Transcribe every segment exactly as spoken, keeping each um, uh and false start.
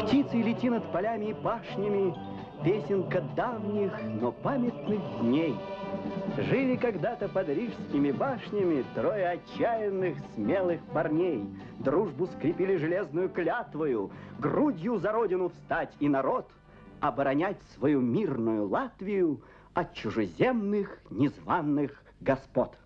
Птицей лети над полями и пашнями песенка давних, но памятных дней. Жили когда-то под рижскими башнями трое отчаянных, смелых парней. Дружбу скрепили железную клятвою, грудью за родину встать и народ, оборонять свою мирную Латвию от чужеземных, незваных господ.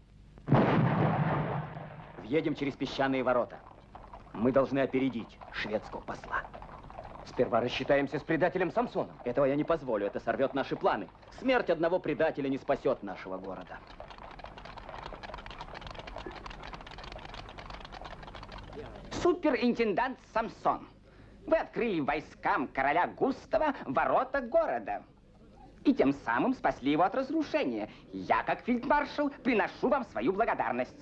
Въедем через песчаные ворота. Мы должны опередить шведского посла. Сперва рассчитаемся с предателем Самсоном. Этого я не позволю, это сорвет наши планы. Смерть одного предателя не спасет нашего города. Суперинтендант Самсон, вы открыли войскам короля Густава ворота города. И тем самым спасли его от разрушения. Я, как фельдмаршал, приношу вам свою благодарность.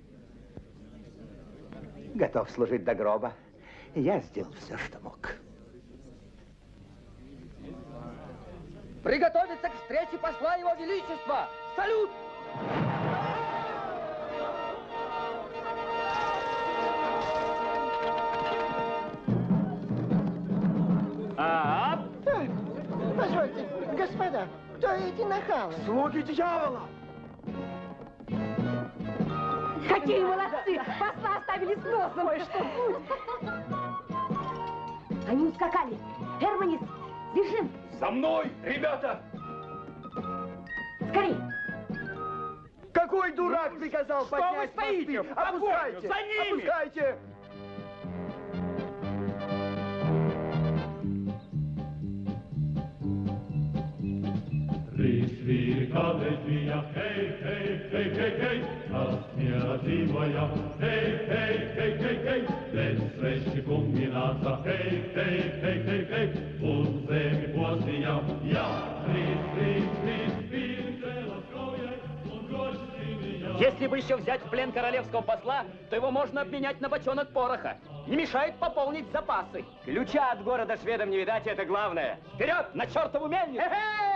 Готов служить до гроба. Я сделал все, что мог. Приготовиться к встрече посла Его Величества! Салют! А, позвольте, господа, кто эти нахалы? Слуги дьявола! Какие молодцы! Посла оставили с носом! Ой, что будет? Они ускакали. Германис, бежим! За мной, ребята! Скорей! Какой дурак приказал Что поднять вы стоите? мосты? Опускайте! За ними! Опускайте! Присвиркалась меня, хей, хей, хей, хей, хей, размерзивая, хей, хей, хей, хей, хей, лес срещи комбината, хей, хей, хей, хей, хей, пуземи посиял, я, крис, крис, крис, пинцела скроя, он гости меня. Если бы еще взять в плен королевского посла, то его можно обменять на бочонок пороха. Не мешает пополнить запасы. Ключа от города шведам не видать, это главное. Вперед, на чертову мельницу!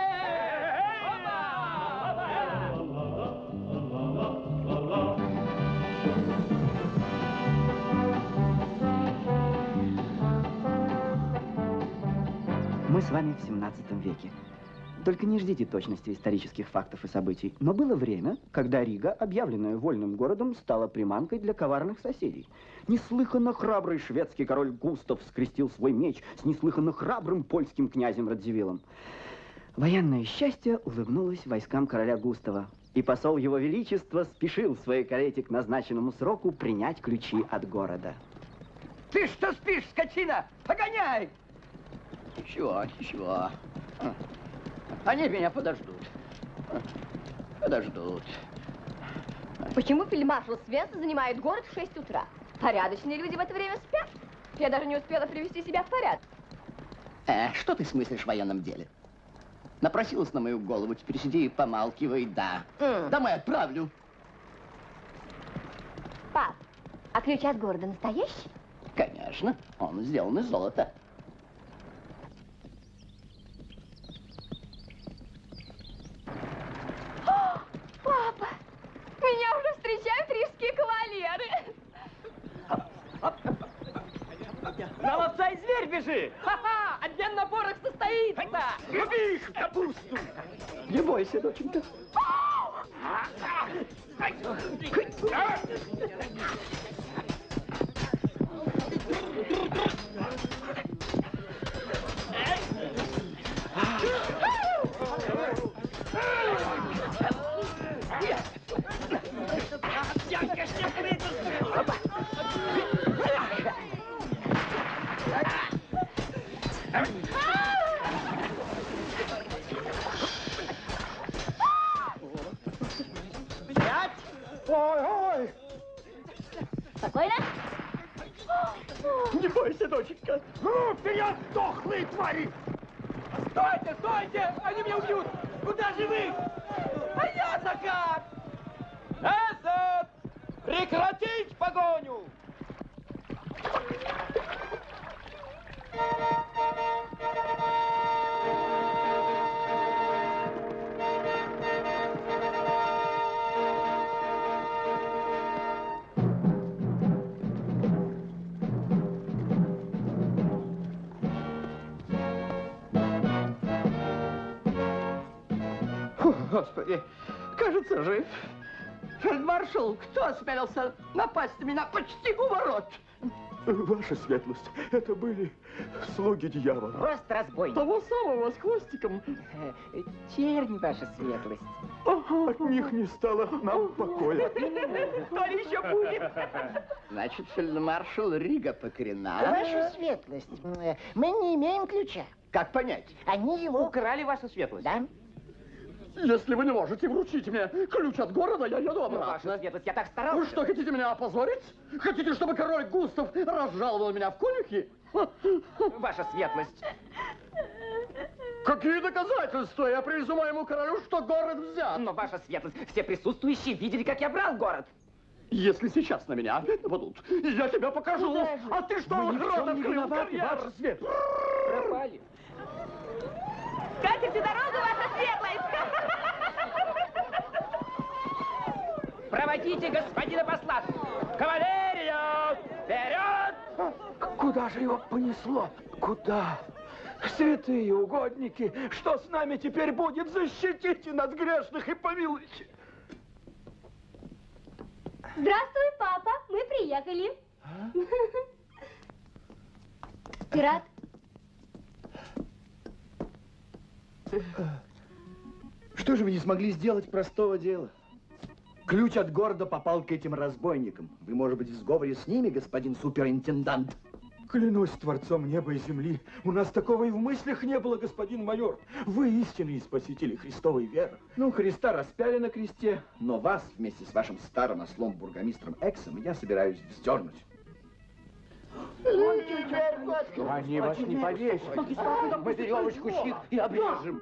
Мы с вами в семнадцатом веке. Только не ждите точности исторических фактов и событий. Но было время, когда Рига, объявленная вольным городом, стала приманкой для коварных соседей. Неслыханно храбрый шведский король Густав скрестил свой меч с неслыханно храбрым польским князем Радзивиллом. Военное счастье улыбнулось войскам короля Густава, и посол его величества спешил в своей карете к назначенному сроку принять ключи от города. Ты что спишь, скотина? Погоняй! Ничего, ничего. Они меня подождут. Подождут. Почему фельдмаршал Свенсон занимает город в шесть утра? Порядочные люди в это время спят. Я даже не успела привести себя в порядок. Э, что ты смыслишь в военном деле? Напросилась на мою голову, теперь сиди и помалкивай, да. Mm. Домой отправлю. Пап, а ключ от города настоящий? Конечно, он сделан из золота. О, папа, меня уже встречают рижские кавалеры. На ловца и зверь бежи! Ха-ха! Обмен на порох состоится! Люби их, капусту! Не бойся, доченька. Ой, ой! Спокойно? Не бойся, доченька! Ну, вперед, дохлые твари! Стойте, стойте! Они меня убьют! Куда же вы? А я закат! Назад! Прекратить погоню! Фу, Господи, кажется, жив. Фельдмаршал, кто осмелился напасть на меня почти у ворот? Ваша светлость, это были слуги дьявола. Просто разбойник. Того самого с хвостиком. Э, Чернь, ваша светлость. От них не стало нам покоя. То ли еще будет. Значит, фельдмаршал Рига покорена. Ваша светлость, э, мы не имеем ключа. Как понять? Они его... Украли, ваша светлость. Да? Если вы не можете вручить мне ключ от города, я еду Ну, обратно. ваша светлость, я так старался. Вы что, хотите меня опозорить? Хотите, чтобы король Густав разжаловал меня в конюхи? Ваша светлость. Какие доказательства? Я привезу моему королю, что город взят. Но, ваша светлость, все присутствующие видели, как я брал город. Если сейчас на меня опять нападут, я тебя покажу. А ты что, Мы ни в рот чем не открыл, виноваты, карьер? ваша светлость. Пропали. Скатерть дорогу, ваша светлость! Проводите господина посла. Кавалерия! Вперед! Куда же его понесло? Куда? Святые угодники, что с нами теперь будет? Защитите нас, грешных, и помилуйте. Здравствуй, папа, мы приехали. Пират? Что же вы не смогли сделать простого дела? Ключ от города попал к этим разбойникам. Вы, может быть, в сговоре с ними, господин суперинтендант? Клянусь Творцом неба и земли, у нас такого и в мыслях не было, господин майор. Вы истинные спасители Христовой веры. Ну, Христа распяли на кресте, но вас вместе с вашим старым ослом бургомистром Эксом я собираюсь вздернуть. Они вас не повесят. Мы веревочку щит и обрежем.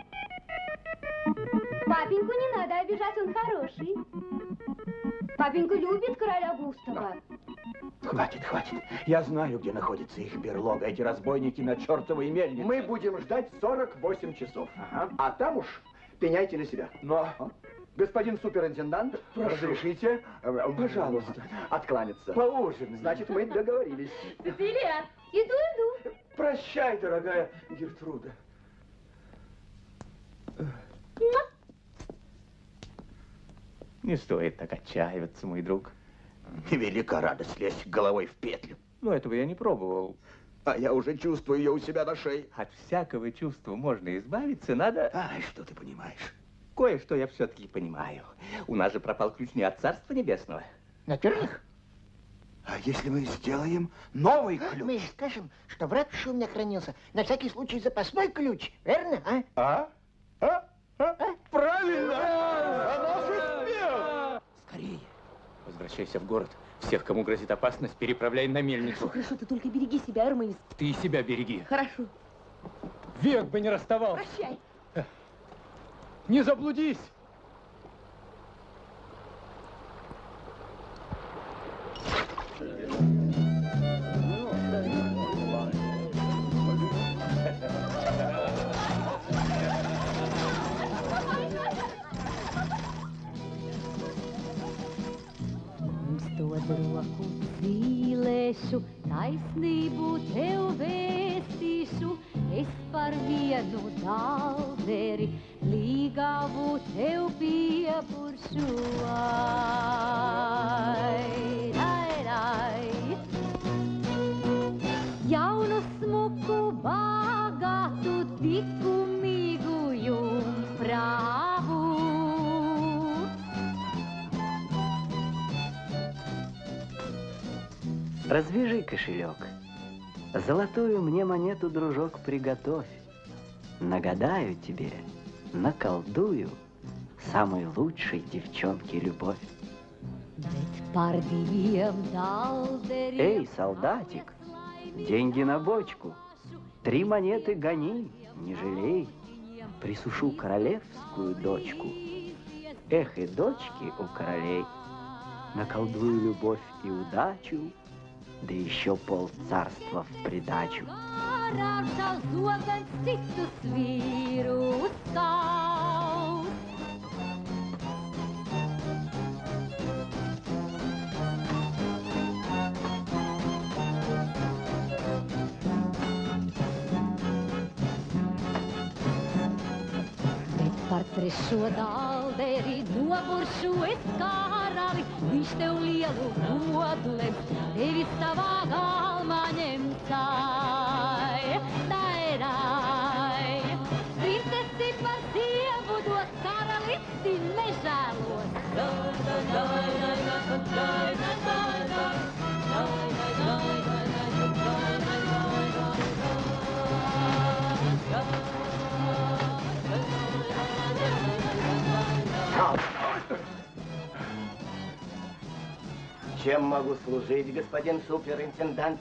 Папеньку не надо обижать, он хороший. Папенька любит короля Густава. Хватит, хватит. Я знаю, где находится их берлога. Эти разбойники на чертовой мельнице. Мы будем ждать сорок восемь часов. Ага. А там уж пеняйте на себя. Но, Господин суперинтендант, Прошу. разрешите, э, Пожалуйста. откланяться. поужинай. Значит, мы договорились. Цицилия, иду, иду. Прощай, дорогая Гертруда. Не стоит так отчаиваться, мой друг. Невелика радость лезть головой в петлю. Но этого я не пробовал. А я уже чувствую ее у себя на шее. От всякого чувства можно избавиться, надо... Ай, что ты понимаешь? Кое-что я все-таки понимаю. У нас же пропал ключ не от Царства Небесного. Во-первых, А если мы сделаем новый ключ? мы скажем, что в ратуше у меня хранился на всякий случай запасной ключ, верно, а? А? А? А? Правильно! А наш успех! Скорее. Возвращайся в город. Всех, кому грозит опасность, переправляй на мельницу. Хорошо, ты только береги себя, Армейс. Ты и себя береги. Хорошо. Век бы не расставался. Прощай. Не заблудись! Roku cilešu, taisnību tev vēstīšu, es par vienu dalderi līgavu tev piepuršu. Ai, ai, ai. Jaunu smuku bagātu likumīgu jumpravu. Развяжи кошелек. Золотую мне монету, дружок, приготовь. Нагадаю тебе, наколдую самой лучшей девчонке любовь. Эй, солдатик, деньги на бочку. Три монеты гони, не жалей. Присушу королевскую дочку. Эх, и дочки у королей. Наколдую любовь и удачу, да еще пол царства в придачу. Par trešo dalderi noburšu es karali, viņš tev lielu godu lem, tevi savā galmā ņemcāj. Tairai, princesi par sievu dot karalisti nežēlos. Чем могу служить, господин суперинтендант?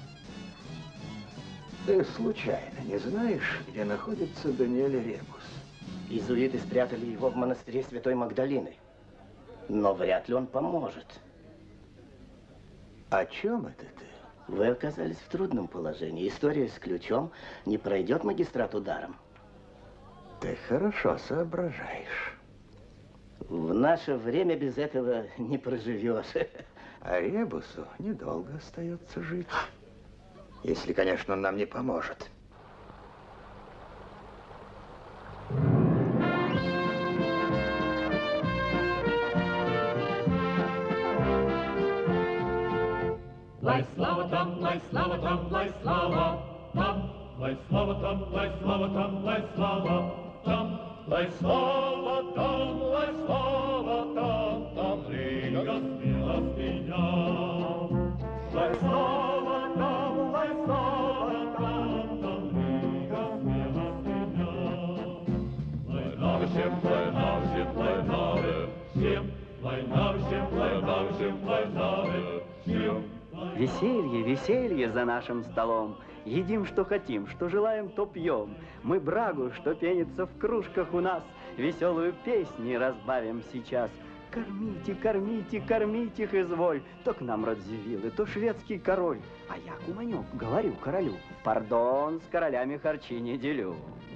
Ты случайно не знаешь, где находится Даниэль Ребус? Иезуиты спрятали его в монастыре Святой Магдалины. Но вряд ли он поможет. О чем это ты? Вы оказались в трудном положении. История с ключом не пройдет магистрат ударом. Ты хорошо соображаешь. В наше время без этого не проживешь. А Ребусу недолго остается жить. Если, конечно, он нам не поможет. Лай слава там, лай слава там, лай слава там, лай слава там, лай слава там, лай слава там, лай слава там, лай слава там, там Рига смелость меня. Лай слава там, лай слава там, там Рига смелость меня. Лай навы всем, лай навы всем, лай навы всем, лай навы всем, лай навы всем, лай навы всем. Веселье, веселье за нашим столом. Едим, что хотим, что желаем, то пьем. Мы брагу, что пенится в кружках у нас, веселую песню разбавим сейчас. Кормите, кормите, кормите их изволь. То к нам Радзивиллы, то шведский король. А я, куманек, говорю королю: пардон, с королями харчи не делю.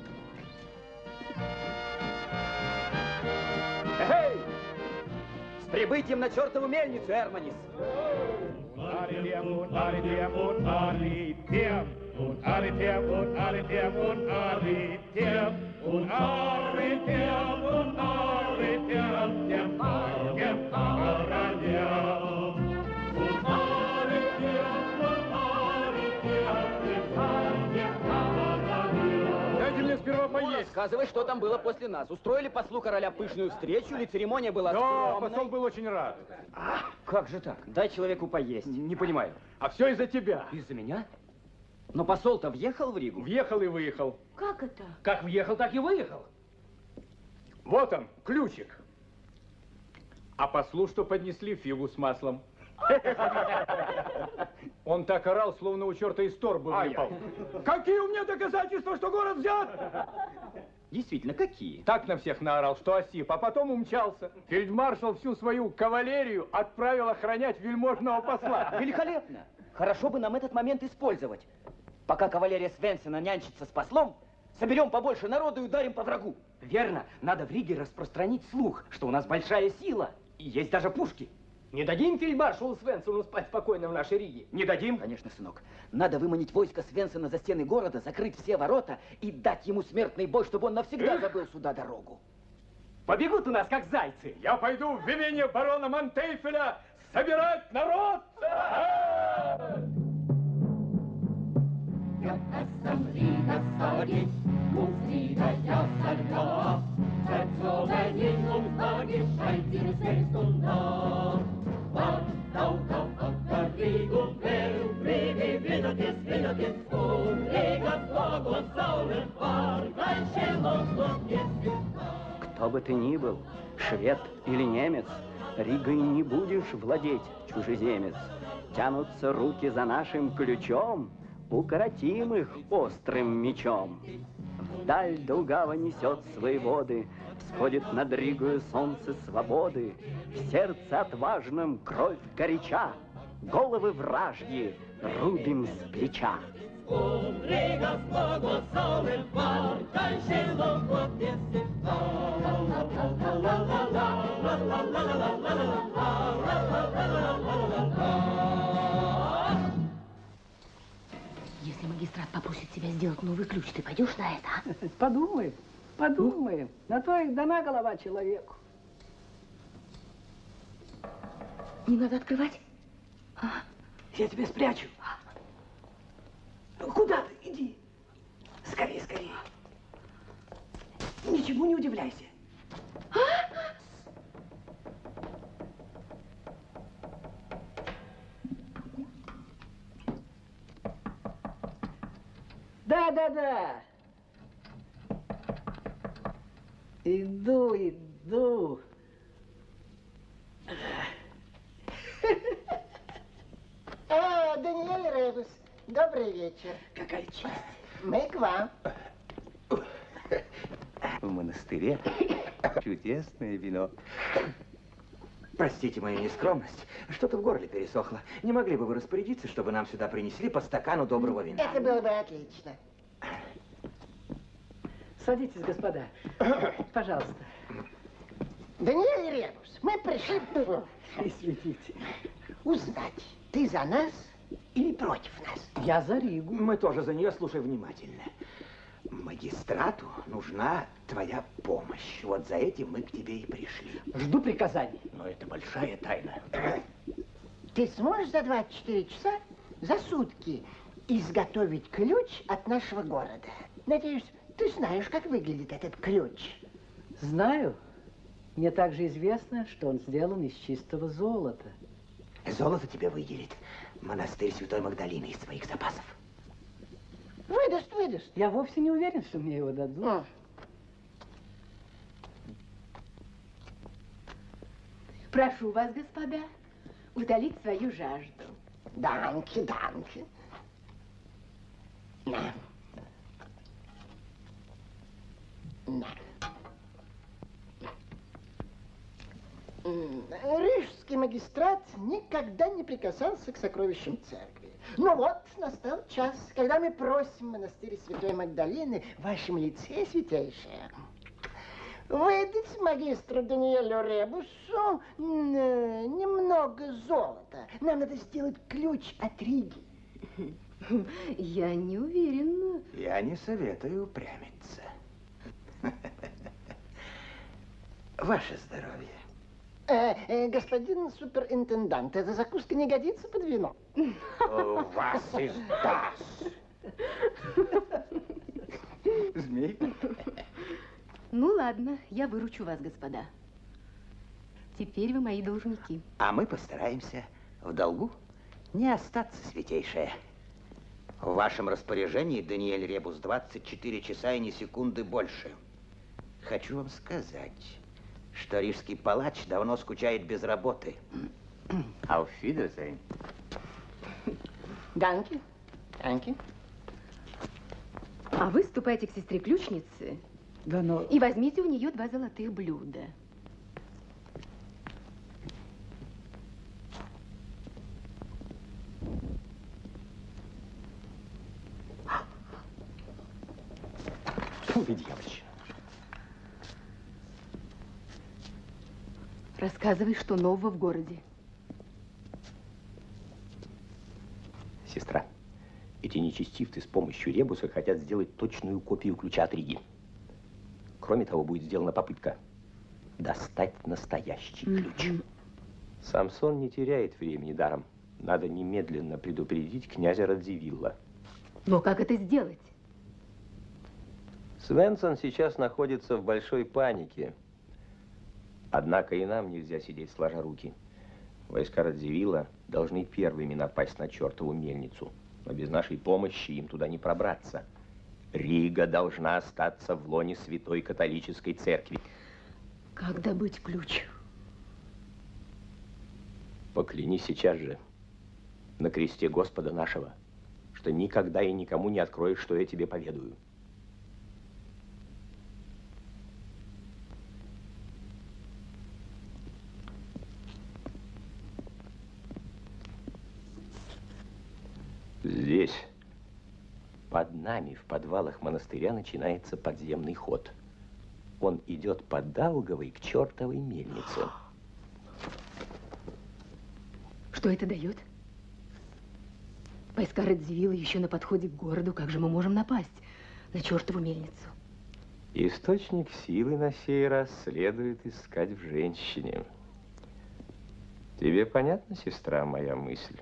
Эй! С прибытием на чертову мельницу, Эрманис! Аритем, un arитем, un arитем, un arитем, un arитем, un arитем, un arитем, un arитем, тем многим королям. Un arитем, un аритем, тем многим королям. Дайте мне сперва поесть. Рассказывай, что там было после нас. Устроили послу короля пышную встречу, или церемония была скромной? Да, посол был очень рад. А, как же так? Дай человеку поесть. Не понимаю. А все из-за тебя. Из-за меня? Но посол-то въехал в Ригу? Въехал и выехал. Как это? Как въехал, так и выехал. Вот он, ключик. А послу, что поднесли фигу с маслом. Он так орал, словно у черта из торбы выпал. Какие у меня доказательства, что город взят? Действительно, какие? Так на всех наорал, что осип, а потом умчался. Фельдмаршал всю свою кавалерию отправил охранять вельможного посла. Великолепно! Хорошо бы нам этот момент использовать. Пока кавалерия Свенсена нянчится с послом, соберем побольше народу и ударим по врагу. Верно, надо в Риге распространить слух, что у нас большая сила, и есть даже пушки. Не дадим фельдмаршалу Свенсену спать спокойно в нашей Риге? Не дадим? Конечно, сынок. Надо выманить войско Свенсена за стены города, закрыть все ворота и дать ему смертный бой, чтобы он навсегда забыл сюда дорогу. Побегут у нас, как зайцы. Я пойду в имение барона Монтейфеля собирать народ! Кто бы ты ни был, швед или немец, Ригой не будешь владеть, чужеземец. Тянутся руки за нашим ключом, укоротим их острым мечом. Вдаль Даугава несет свои воды, всходит над Ригою солнце свободы. В сердце отважном кровь горяча, головы вражьи рубим с плеча. Если магистрат попросит тебя сделать новый ключ, ты пойдешь на это, а? Подумай, Подумаем, на то и дана голова человеку. Не надо открывать. А? Я тебя спрячу. Куда ты? Иди. Скорее, скорее. Ничему не удивляйся. Да, да, да. Иду, иду. А, Даниэль Ребус, добрый вечер. Какая честь. Мы к вам. В монастыре чудесное вино. Простите мою нескромность, что-то в горле пересохло. Не могли бы вы распорядиться, чтобы нам сюда принесли по стакану доброго вина? Это было бы отлично. Садитесь, господа. Пожалуйста. Даниэль Ребус, мы пришли Извините. узнать, ты за нас или против нас? Я за Ригу. Мы тоже за нее, слушай внимательно. Магистрату нужна твоя помощь. Вот за этим мы к тебе и пришли. Жду приказаний. Но это большая тайна. Ты сможешь за двадцать четыре часа, за сутки, изготовить ключ от нашего города? Надеюсь, ты знаешь, как выглядит этот ключ. Знаю. Мне также известно, что он сделан из чистого золота. Золото тебе выделит монастырь Святой Магдалины из своих запасов. Выдаст, выдаст. Я вовсе не уверен, что мне его дадут. А. Прошу вас, господа, утолить свою жажду. Данки, данки. На. На. М, Рижский магистрат никогда не прикасался к сокровищам церкви. Но вот настал час, когда мы просим монастырь Святой Магдалины в вашем лице, святейшая, выдать магистру Даниэлю Ребусу м, э, немного золота. Нам надо сделать ключ от Риги. Я не уверена. Я не советую упрямиться. Ваше здоровье. Э, э, господин суперинтендант, эта закуска не годится под вино. Вас издаст. Змей. Ну ладно, я выручу вас, господа. Теперь вы мои должники. А мы постараемся в долгу не остаться, святейшая. В вашем распоряжении, Даниэль Ребус, двадцать четыре часа и ни секунды больше. Хочу вам сказать, что рижский палач давно скучает без работы. Auf Wiedersehen. Данки. Данки. А вы ступайте к сестре ключнице Да, но... и возьмите у нее два золотых блюда. Фу, дьявольщина. Рассказывай, что нового в городе. Сестра, эти нечестивцы с помощью ребуса хотят сделать точную копию ключа от Риги. Кроме того, будет сделана попытка достать настоящий ключ. Самсон не теряет времени даром. Надо немедленно предупредить князя Радзивилла. Но как это сделать? Свенсон сейчас находится в большой панике. Однако и нам нельзя сидеть сложа руки. Войска Радзивилла должны первыми напасть на чертову мельницу. Но без нашей помощи им туда не пробраться. Рига должна остаться в лоне Святой Католической Церкви. Как добыть ключ? Поклянись сейчас же на кресте Господа нашего, что никогда и никому не откроешь, что я тебе поведаю. Здесь, под нами, в подвалах монастыря, начинается подземный ход. Он идет по Даугавой к чертовой мельнице. Что это дает? Войска Радзивилла еще на подходе к городу. Как же мы можем напасть на чертову мельницу? Источник силы на сей раз следует искать в женщине. Тебе понятна, сестра, моя мысль?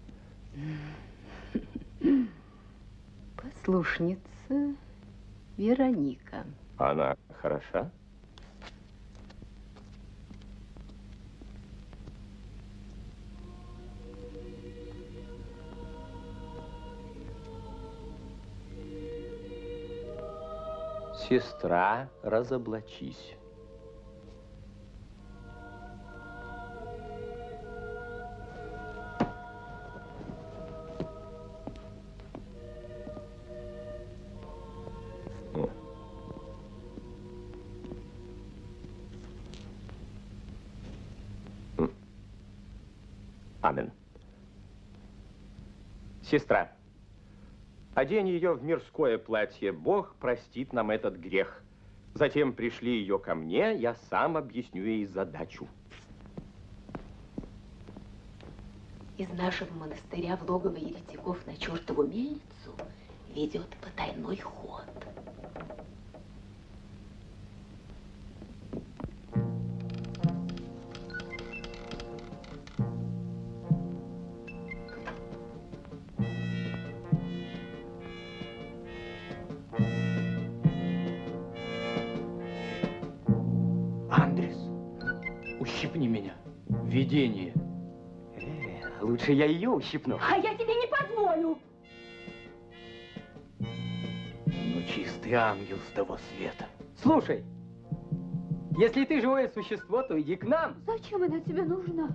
Послушница Вероника. Она хороша? Сестра, разоблачись. Амен. Сестра, одень ее в мирское платье. Бог простит нам этот грех. Затем пришли ее ко мне, я сам объясню ей задачу. Из нашего монастыря в логово еретиков на чертову мельницу ведет потайной ход. Ущипни меня. Видение. Э, лучше я ее ущипну. А я тебе не позволю. Ну, чистый ангел с того света. Слушай, если ты живое существо, то иди к нам. Зачем она тебе нужна?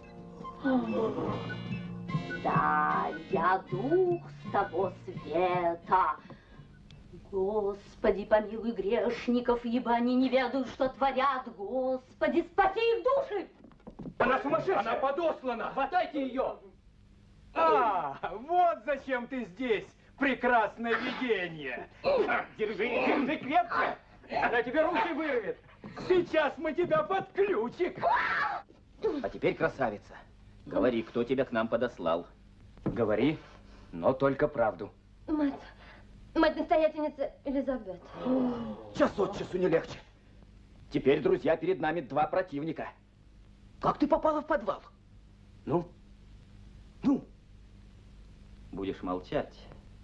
Да, я дух с того света. Господи, помилуй грешников, ибо они не ведают, что творят. Господи, спаси их души! Она сумасшедшая! Она подослана! Хватайте ее! А, вот зачем ты здесь, прекрасное видение! Держи, держи крепче! Она тебе руки вырвет! Сейчас мы тебя под ключик! А теперь, красавица, говори, кто тебя к нам подослал. Говори, но только правду. Мать, мать-настоятельница Элизабет. Час от часу не легче. Теперь, друзья, перед нами два противника. Как ты попала в подвал? Ну? Ну? Будешь молчать?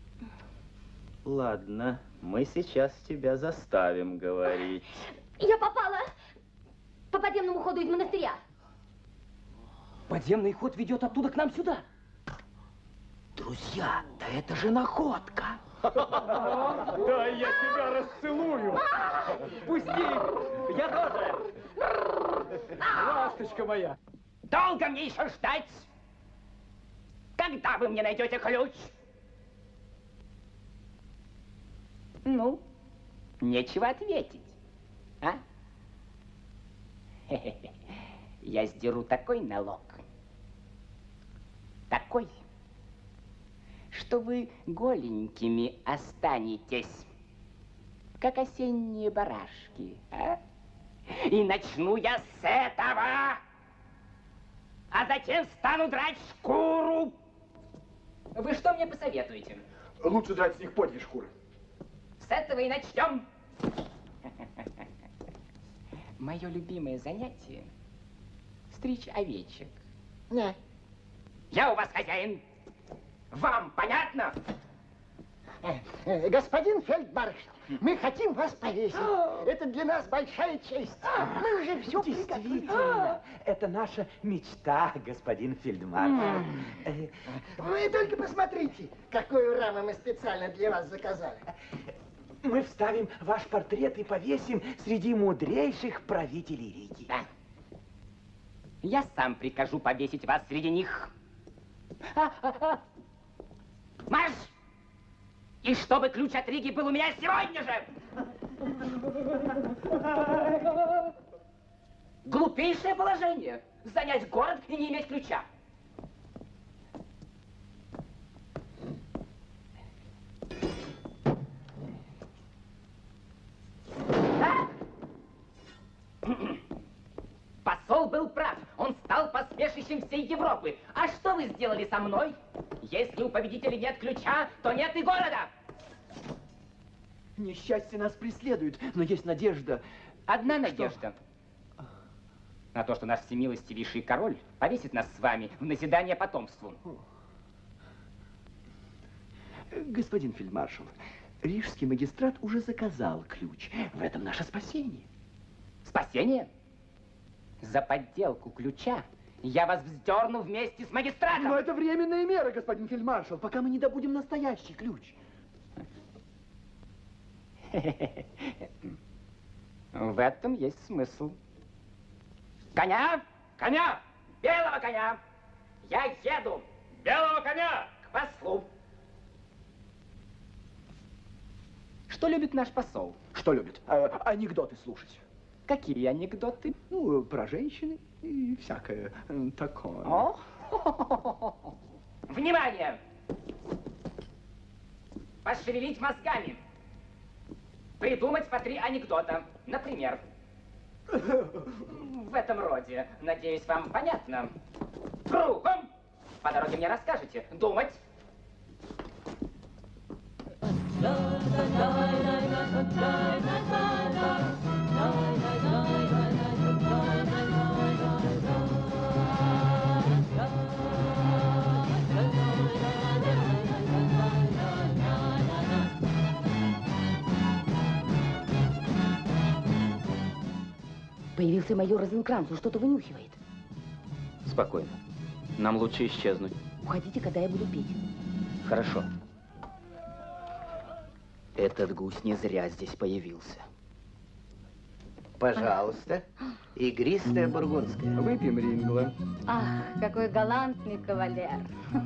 Ладно, мы сейчас тебя заставим говорить. Я попала по подземному ходу из монастыря. Подземный ход ведет оттуда к нам сюда. Друзья, да это же находка. Да, я тебя расцелую. Пусти, я тоже. Ласточка моя. Долго мне еще ждать? Когда вы мне найдете ключ? Ну, нечего ответить, а? Хе-хе-хе. Я сдеру такой налог, такой, что вы голенькими останетесь, как осенние барашки, а? И начну я с этого, а затем стану драть шкуру. Вы что мне посоветуете? Лучше драть с них подле шкуры. С этого и начнем. Мое любимое занятие — стричь овечек. Да. Я у вас хозяин. Вам понятно? Господин фельдмаршал, мы хотим вас повесить. Это для нас большая честь. Мы уже все Действительно, это наша мечта, господин фельдмаршал. Вы только посмотрите, какую раму мы специально для вас заказали. Мы вставим ваш портрет и повесим среди мудрейших правителей Риги. Да. Я сам прикажу повесить вас среди них. А, а, а. Марш! И чтобы ключ от Риги был у меня сегодня же! Глупейшее положение. Занять город и не иметь ключа. Посол был прав. Он стал посмешищем всей Европы. А что вы сделали со мной? Если у победителей нет ключа, то нет и города. Несчастье нас преследует, но есть надежда. Одна Что? надежда. На то, что наш всемилостивейший король повесит нас с вами в назидание потомству. Господин фельдмаршал, рижский магистрат уже заказал ключ. В этом наше спасение. Спасение? За подделку ключа я вас вздерну вместе с магистратом. Но это временная мера, господин фельдмаршал, пока мы не добудем настоящий ключ. В этом есть смысл. Коня! Коня! Белого коня! Я еду! Белого коня! К послу! Что любит наш посол? Что любит? А, анекдоты слушать. Какие анекдоты? Ну, про женщины и всякое такое. О! Внимание! Пошевелить мозгами. Придумать по три анекдота. Например, в этом роде. Надеюсь, вам понятно. Кругом. По дороге мне расскажете. Думать. Появился майор Розенкранц, он что-то вынюхивает. Спокойно. Нам лучше исчезнуть. Уходите, когда я буду петь. Хорошо. Этот гусь не зря здесь появился. Пожалуйста. Игристая бургундская. Выпьем, Рингла. Ах, какой галантный кавалер.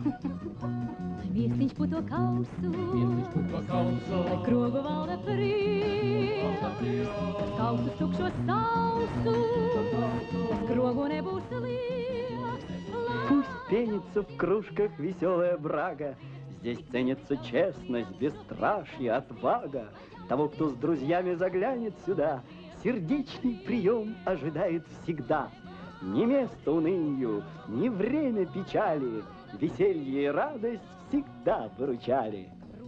Весь потолкался, круговал на при, скалку стукшо салсу, с кругу не бусили. Пусть пенится в кружках веселая брага. Здесь ценится честность, бесстрашие, отвага. Того, кто с друзьями заглянет сюда, сердечный прием ожидает всегда. Ни место унынию, ни время печали, веселье и радость всегда выручали.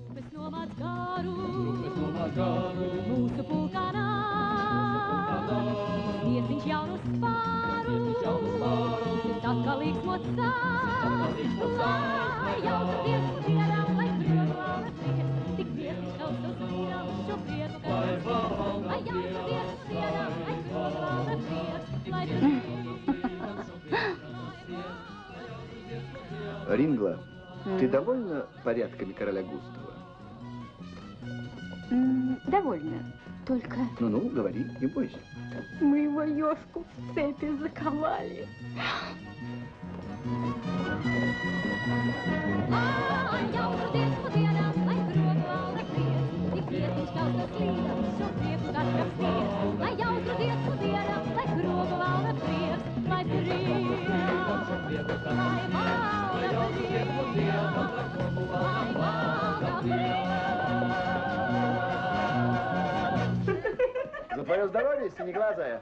Рингла, ты довольна порядками короля Густава? М, довольно. Только Ну-ну, говори, не бойся. мы его ёшку в цепи заковали. За твое здоровье, синеглазая.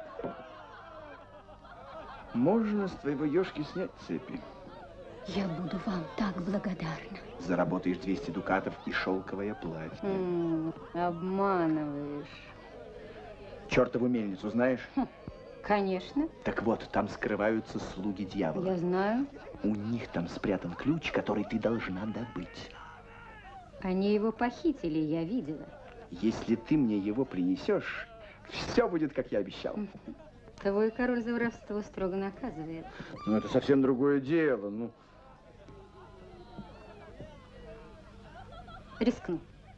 Можно с твоего ешки снять цепи. Я буду вам так благодарна. Заработаешь двести дукатов и шелковое платье. М, обманываешь. Чертову мельницу знаешь? Конечно, Так вот, там скрываются слуги дьявола. я знаю. У них там спрятан ключ, который ты должна добыть. Они его похитили, я видела. Если ты мне его принесешь, все будет, как я обещал. Твой король за воровство строго наказывает. Ну, это совсем другое дело. Ну, Рискну.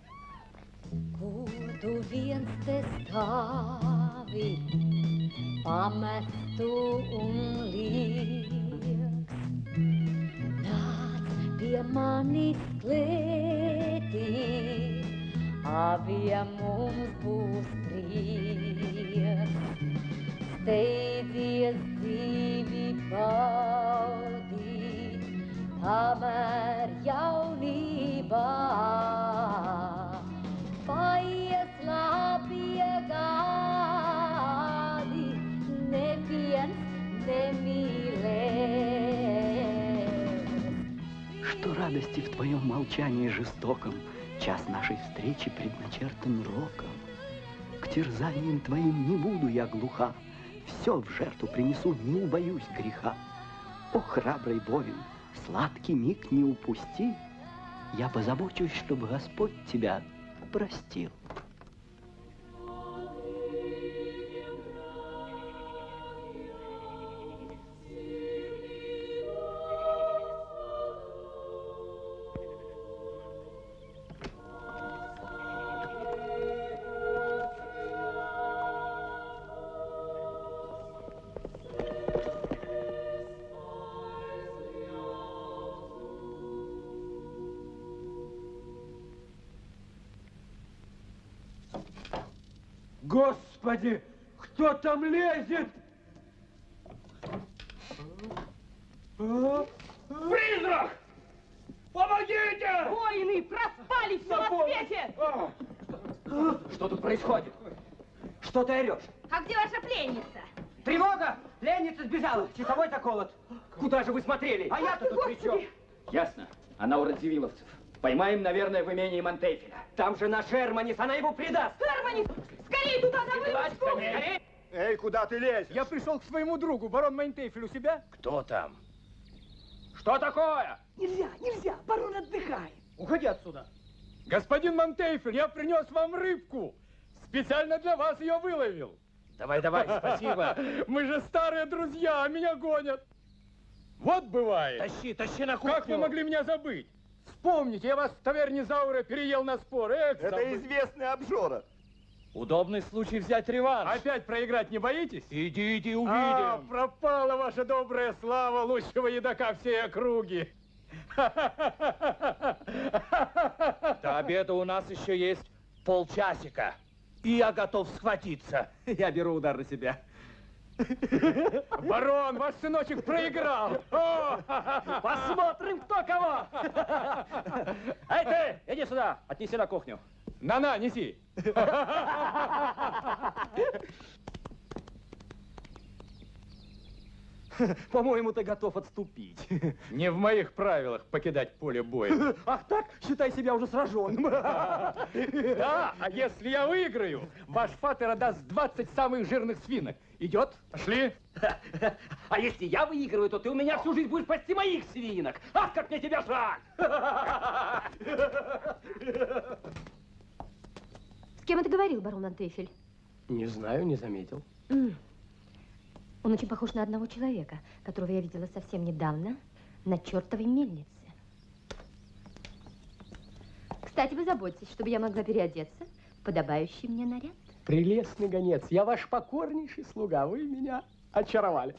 Kudu viens te stāvi, pamestu un lieks. Nāc pie manis klētī, abiem mums būs prieks. Steidzies dzīvi baudīt, kamēr jaunībā. Paies labie gadi, neviens nemīlēs. Что радости в твоем молчании жестоком, Час нашей встречи предначертан роком. К терзаниям твоим не буду я глуха. Все в жертву принесу, не убоюсь греха. О, храбрый воин, сладкий миг не упусти. Я позабочусь, чтобы Господь тебя простил. Господи, кто там лезет? Призрак! Помогите! Воины проспали все на свете! Что тут происходит? Что ты орешь? А где ваша пленница? Тревога! Пленница сбежала. Часовой-то колот. Куда же вы смотрели? А я-то тут при чем? Ясно. Она у радзивилловцев. Поймаем, наверное, в имении Монтефеля. Там же наш Эрманис, она его предаст. Эрманис, скорее туда на выручку! Скорее! Эй, куда ты лезешь? Я пришел к своему другу, барон Монтефель, у себя? Кто там? Что такое? Нельзя, нельзя, барон отдыхает. Уходи отсюда. Господин Монтефель, я принес вам рыбку. Специально для вас ее выловил. Давай, давай, спасибо. Мы же старые друзья, а меня гонят. Вот бывает. Тащи, тащи на кухню. Как вы могли меня забыть? Вспомните, я вас в таверне Заура переел на спор. Эх, Это забыть. известный обжора. Удобный случай взять реванш. Опять проиграть не боитесь? Идите, увидим. А, пропала ваша добрая слава лучшего едока всей округи. До обеда у нас еще есть полчасика. И я готов схватиться. Я беру удар на себя. Барон, ваш сыночек проиграл. О! Посмотрим, кто кого. Эй, ты, иди сюда, отнеси на кухню. На-на, неси. По-моему, ты готов отступить. Не в моих правилах покидать поле боя. Ах так? Считай себя уже сраженным. Да, а если я выиграю, ваш фатер отдаст двадцать самых жирных свинок. Идет? Пошли. А если я выигрываю, то ты у меня всю жизнь будешь пасти моих свинок. Ах, как мне тебя жаль! С кем это говорил барон Монтефель? Не знаю, не заметил. Mm. Он очень похож на одного человека, которого я видела совсем недавно на чертовой мельнице. Кстати, вы заботитесь, чтобы я могла переодеться в подобающий мне наряд? Прелестный гонец, я ваш покорнейший слуга, вы меня очаровали.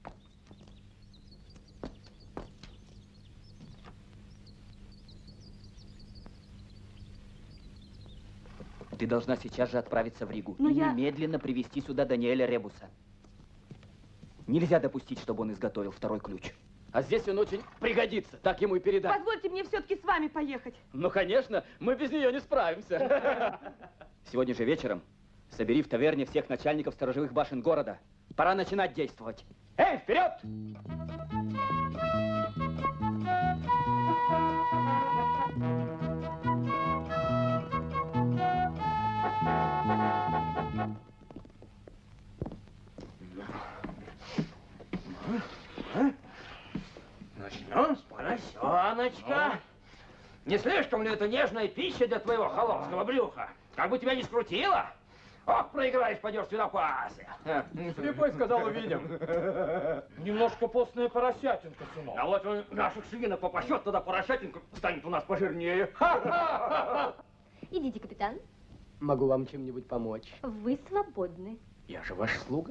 Ты должна сейчас же отправиться в Ригу Но и я... немедленно привести сюда Даниэля Ребуса. Нельзя допустить, чтобы он изготовил второй ключ. А здесь он очень пригодится, так ему и передать. Позвольте мне все-таки с вами поехать. Ну, конечно, мы без нее не справимся. Сегодня же вечером собери в таверне всех начальников сторожевых башен города. Пора начинать действовать. Эй, вперед! Начнем с поросеночка. Не слишком ли это нежная пища для твоего холопского брюха? Как бы тебя не скрутило? Ох, проиграешь, пойдешь сюда пасы. Слепой сказал, увидим. Немножко постная поросятинка, сынок. А вот он наших свинок попасет, тогда поросятинка станет у нас пожирнее. Идите, капитан. Могу вам чем-нибудь помочь? Вы свободны. Я же ваш слуга.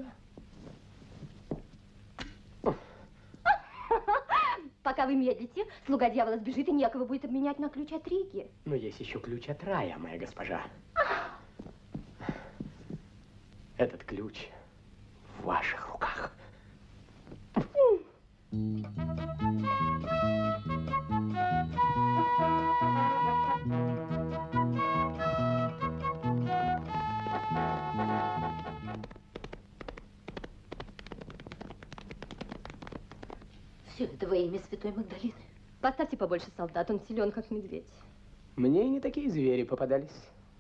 Пока вы медлите, слуга дьявола сбежит, и некого будет обменять на ключ от Риги. Но есть еще ключ от рая, моя госпожа. Этот ключ в ваших руках. Все это во имя Святой Магдалины. Поставьте побольше солдат, он силен, как медведь. Мне и не такие звери попадались.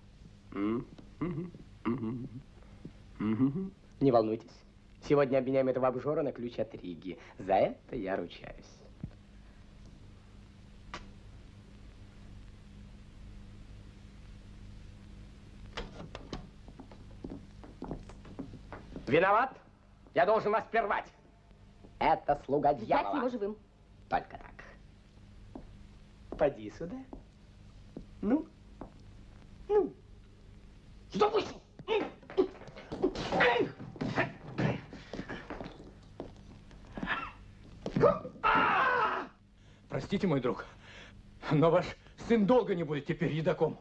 Не волнуйтесь. Сегодня обменяем этого обжора на ключ от Риги. За это я ручаюсь. Виноват? Я должен вас прервать. Это слуга дьявола. Взять его живым. Только так. Поди сюда. Ну? Ну? Что вышел? Простите, мой друг, но ваш сын долго не будет теперь едоком.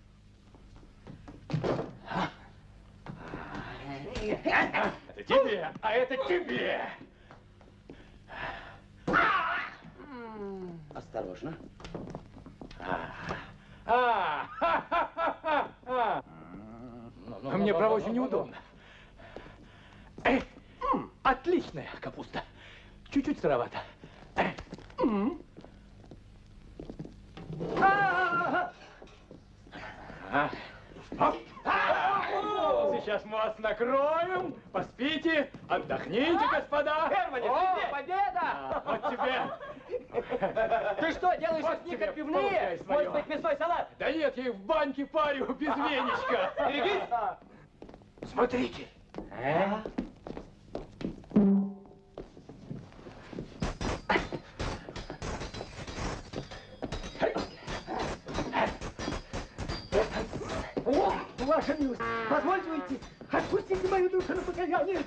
Это тебе, а это тебе. Осторожно. А, мне, право, очень неудобно. Эй, отличная капуста. Чуть-чуть сыровато. Сейчас мы вас накроем, поспите, отдохните, господа. Германе, О, тебе победа! Вот тебе. Ты что, делаешь Вот из них тебе, отбивные? получай свое. Может быть, мясной салат? Да нет, я их в баньке парю без веничка. Берегись! Смотрите. А? Ваша милость, позвольте уйти. Отпустите мою душу на покаяние.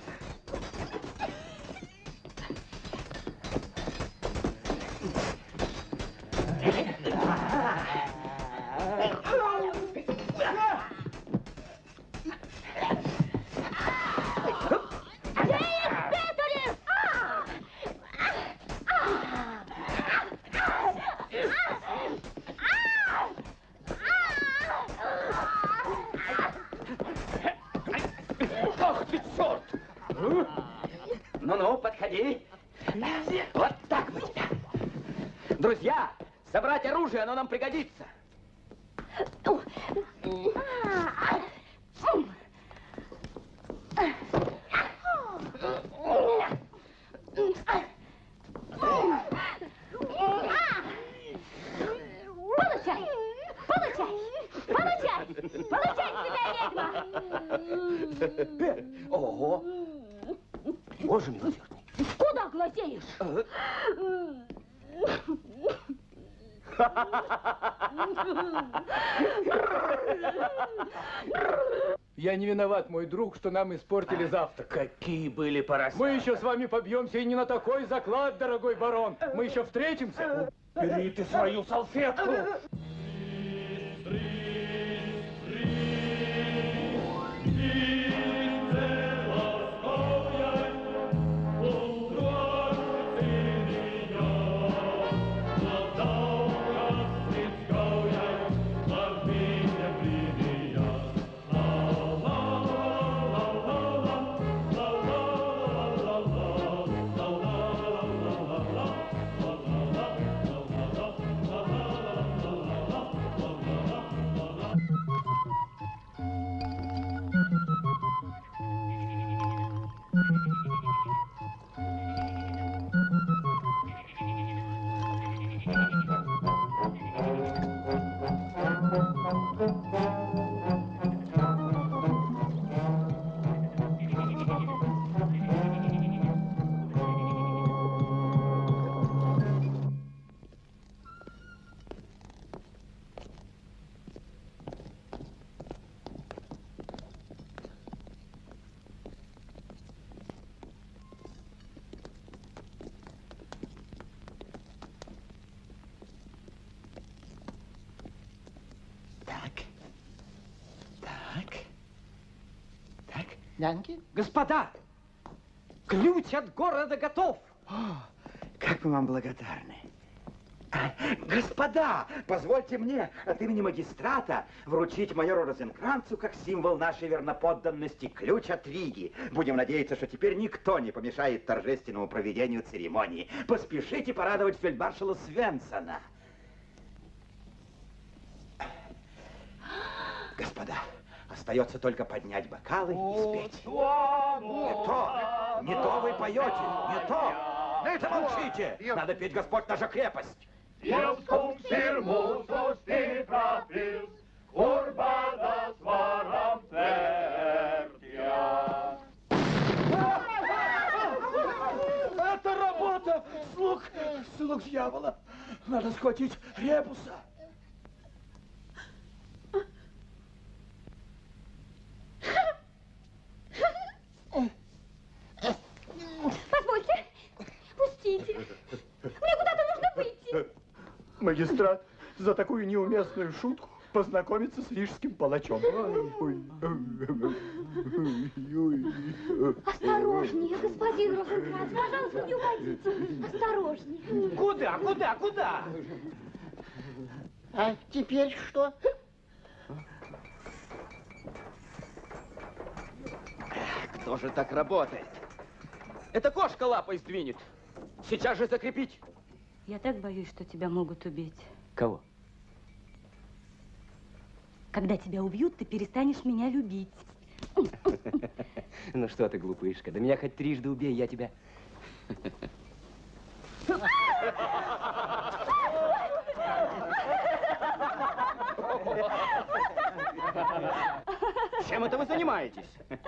Ах ты, черт! Ну-ну, подходи. Вот так мы тебя. Друзья, собрать оружие, оно нам пригодится. Получай! Получай! Получай! Получай, святая ведьма! Ого! Боже милосердный. Куда глазеешь? Я не виноват, мой друг, что нам испортили завтрак. Какие были поросята. Мы еще с вами побьемся и не на такой заклад, дорогой барон. Мы еще встретимся. Бери ты свою салфетку. Янки? Господа, ключ от города готов. О, как мы вам благодарны. Господа, позвольте мне от имени магистрата вручить майору Розенкранцу как символ нашей верноподданности ключ от Риги. Будем надеяться, что теперь никто не помешает торжественному проведению церемонии. Поспешите порадовать фельдмаршала Свенсона. Господа, остается только поднять бокалы и спеть. Не то, не то вы поете, не то. Да это молчите. Надо петь «Господь наша крепость». Dievskum ir mūsu stiprāklis, kur bādas varam tvērties. Это работа слуг, слуг дьявола. Надо схватить Ребуса. Позвольте, пустите. Мне куда-то нужно выйти. Магистрат за такую неуместную шутку познакомиться с рижским палачом. Осторожнее, господин Розенкранц, пожалуйста, не уходите. Осторожнее. Куда, куда, куда? А теперь что? Кто же так работает? Это кошка лапой сдвинет. Сейчас же закрепить. Я так боюсь, что тебя могут убить. Кого? Когда тебя убьют, ты перестанешь меня любить. Ну что ты, глупышка, да меня хоть трижды убей, я тебя... Чем это вы занимаетесь?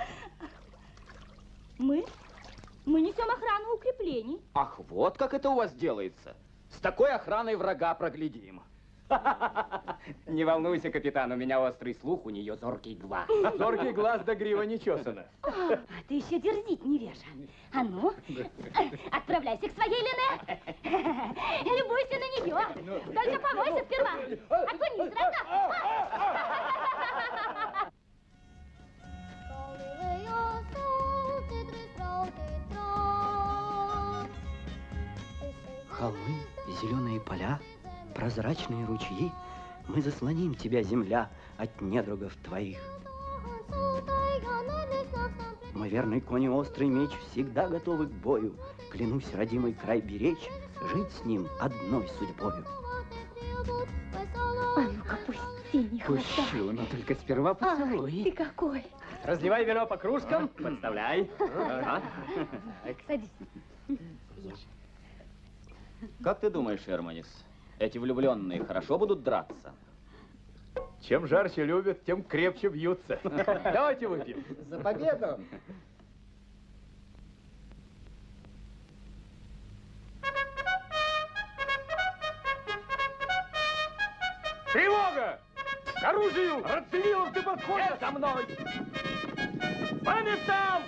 Мы? Мы несем охрану укреплений. Ах, вот как это у вас делается. С такой охраной врага проглядим. Не волнуйся, капитан, у меня острый слух, у нее зоркий глаз. Зоркий глаз да грива не чесана. А ты еще дерзить не веша. А ну, отправляйся к своей Лене. Любуйся на нее. Только помойся сперва. Окунись, родна. Холмы, зеленые поля, прозрачные ручьи, мы заслоним тебя, земля, от недругов твоих. Мой верный конь и острый меч всегда готовы к бою. Клянусь, родимый край беречь, жить с ним одной судьбою. А ну-ка, пусти, не хватайся. Пущу, но только сперва поцелуй. Ай, ты какой. Разливай вино по кружкам, подставляй. Садись, ешь. Как ты думаешь, Эрманис, эти влюбленные хорошо будут драться? Чем жарче любят, тем крепче бьются. Давайте выпьем. За победу. Тревога! К оружию! Радзивиллов, ты подходишь! За мной! По местам!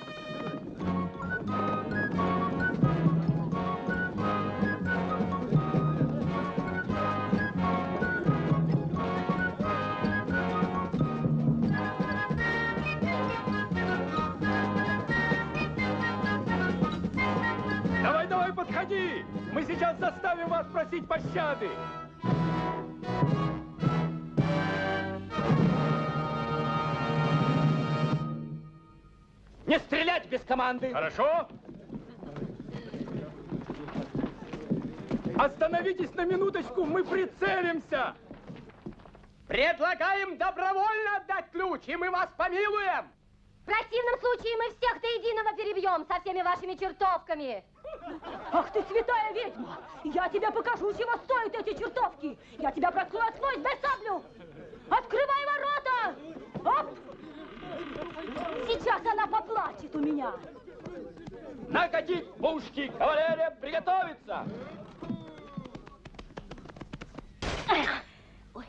Давай, давай, подходи! Мы сейчас заставим вас просить пощады! Не стрелять без команды! Хорошо? Остановитесь на минуточку, мы прицелимся! Предлагаем добровольно отдать ключ, и мы вас помилуем! В противном случае мы всех до единого перебьем со всеми вашими чертовками. Ах ты, святая ведьма! Я тебе покажу, чего стоят эти чертовки! Я тебя проткну насквозь, дай саблю! Открывай ворота! Оп! Сейчас она поплачет у меня! Накатить пушки! Кавалерия, приготовиться! Ой.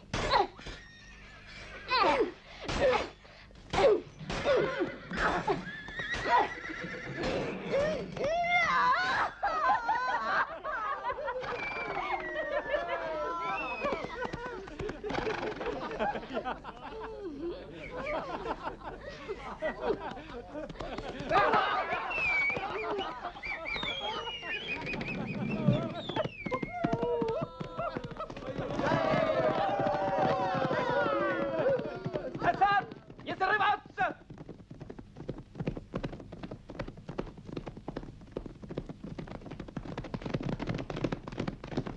Назад! Не зарываться!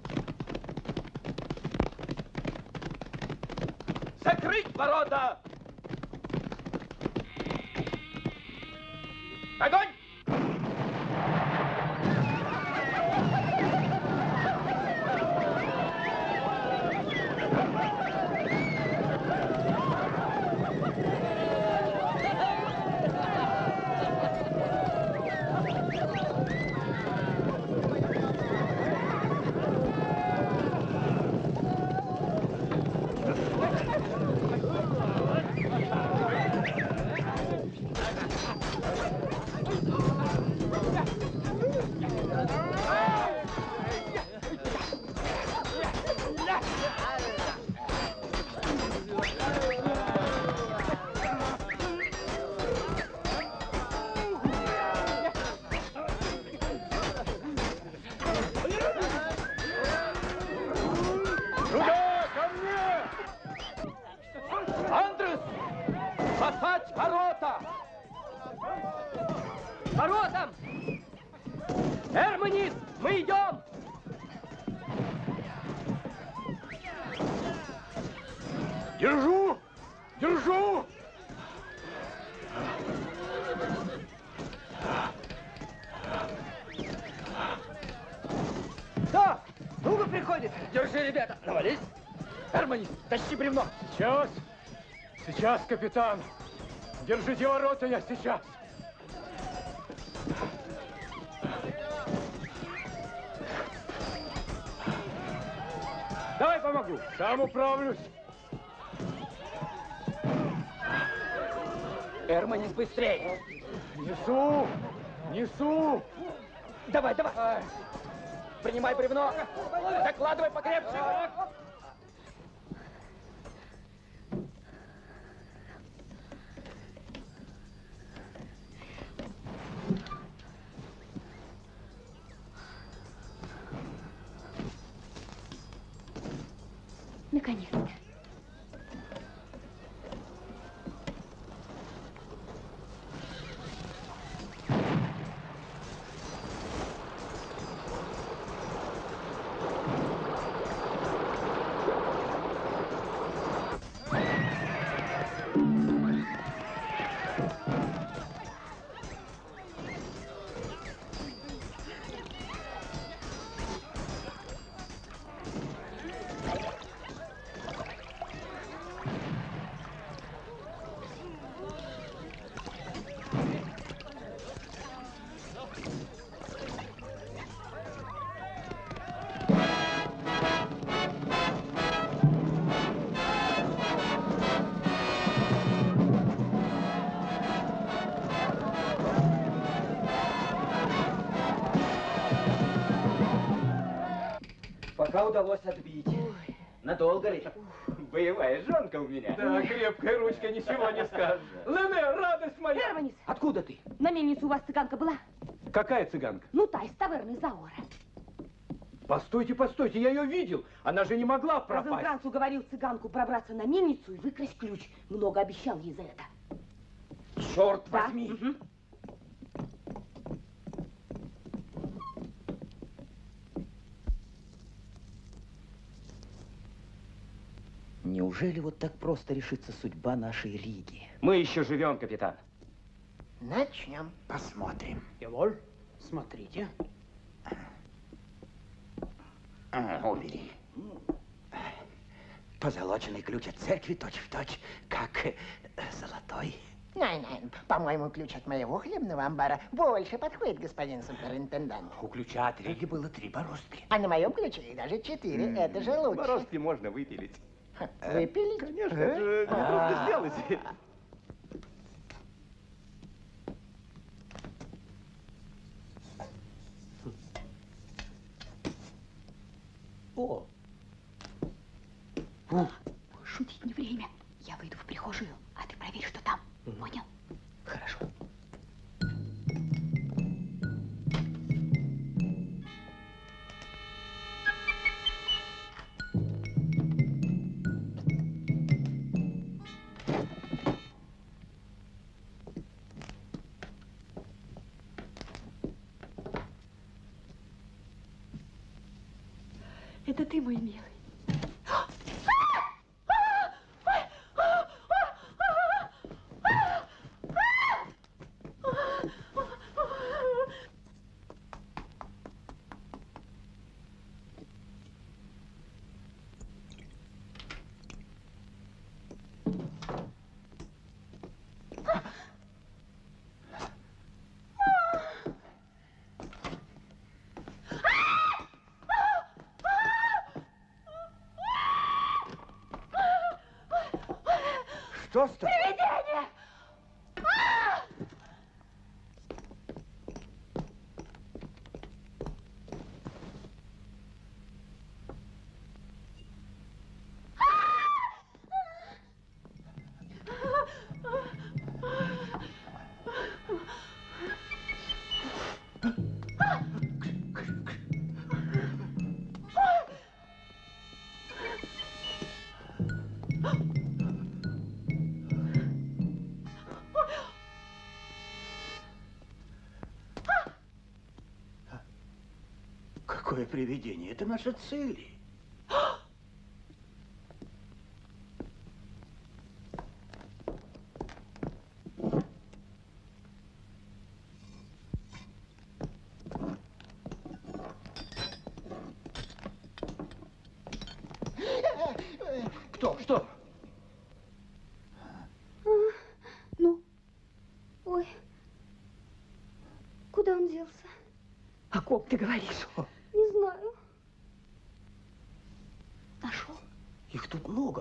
Закрыть ворота! вниз! Мы идем! Держу! Держу! Так, долго приходит? Держи, ребята! Навались! Эрманис, тащи бревно! Сейчас! Сейчас, капитан! Держите ворота, я сейчас! Давай помогу! Сам управлюсь! Эрманис, быстрее! Несу! Несу! Давай, давай! Принимай бревно! Закладывай покрепче! Наконец-то. Пока удалось отбить. Надолго ли? Боевая жонка у меня. Да, крепкая ручка, ничего не скажешь. Лене, радость моя! Эрманис, Откуда ты? на мельнице у вас цыганка была? Какая цыганка? Ну, та из таверны Заора. Постойте, постойте, я ее видел. Она же не могла пропасть. Розенкранц уговорил цыганку пробраться на мельницу и выкрасть ключ. Много обещал ей за это. Черт Да? возьми! Угу. Неужели вот так просто решится судьба нашей Риги? Мы еще живем, капитан. Начнем. Посмотрим. Яволь, смотрите. А, убери. Позолоченный ключ от церкви точь-в-точь, как э, золотой. Найн-найн, по-моему, ключ от моего хлебного амбара больше подходит, господин суперинтендант. У ключа от Риги было три бороздки. А на моем ключе даже четыре. Это же лучше. Бороздки можно выпилить. Выпилить? Конечно, это же нетрудно сделать. О! Шутить не время. Я выйду в прихожую, а ты проверь, что там. Понял? Хорошо. Это ты, мой милый. Что с тобой? Привидение! Какое привидение? Это наша Цири. Кто? Что? Ну? Ой. Куда он делся? О ком ты говоришь? Не знаю. Нашел? Их тут много.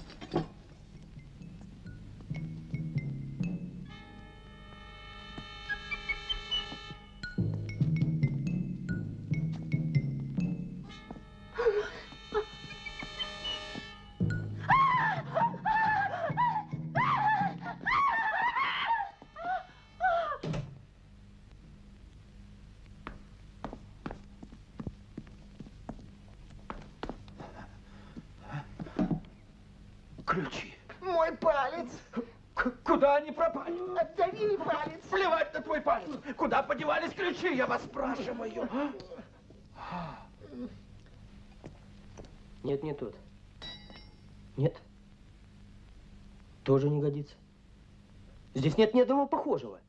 Ключи. Мой палец. К куда они пропали? Отдавили палец. Плевать на твой палец. Куда подевались ключи, я вас спрашиваю? Нет, не тот. Нет. Тоже не годится. Здесь нет ни одного похожего.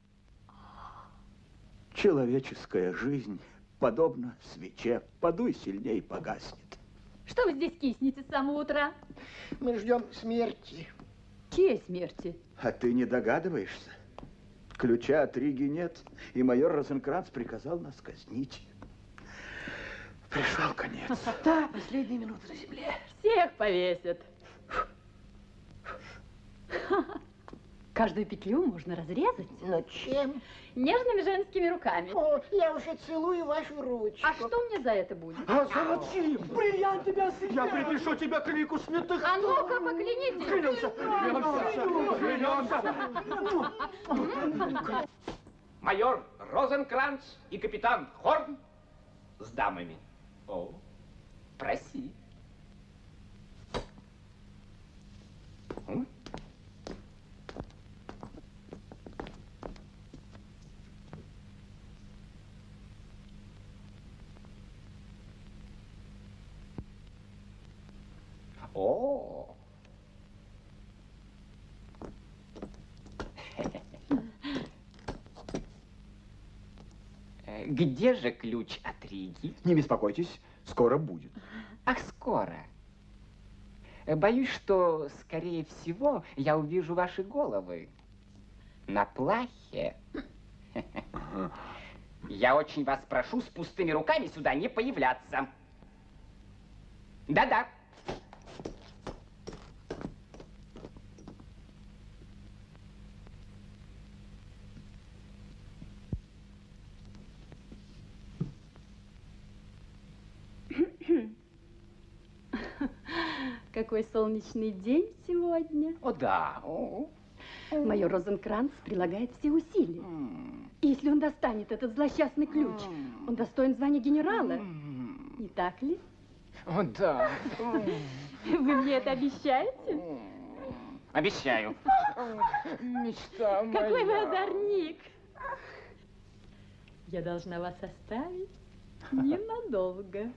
Человеческая жизнь подобна свече. Подуй сильней, погаснет. Что вы здесь киснете с самого утра? Мы ждем смерти. Чьей смерти? А ты не догадываешься? Ключа от Риги нет, и майор Розенкранц приказал нас казнить. Пришел конец. Да, последние минуты на земле. Всех повесят. Каждую петлю можно разрезать. Но чем? Нежными женскими руками. О, я уже целую вашу ручку. А что мне за это будет? А золотим! Бриллиант тебя осыпет! Я припишу тебя к лику святых! А ну-ка, поклянитесь! Клянемся! Клянемся! Майор Розенкранц и капитан Хорн с дамами. О, проси. М? О. Где же ключ от Риги? Не беспокойтесь, скоро будет. Ах, скоро. Боюсь, что, скорее всего, я увижу ваши головы на плахе. Я очень вас прошу с пустыми руками сюда не появляться. Да-да. Какой солнечный день сегодня. О, да. О. Майор Розенкранц прилагает все усилия. И если он достанет этот злосчастный ключ, он достоин звания генерала. Не так ли? О, да. Вы мне это обещаете? Обещаю. Мечта моя. Какой вы озорник. Я должна вас оставить ненадолго.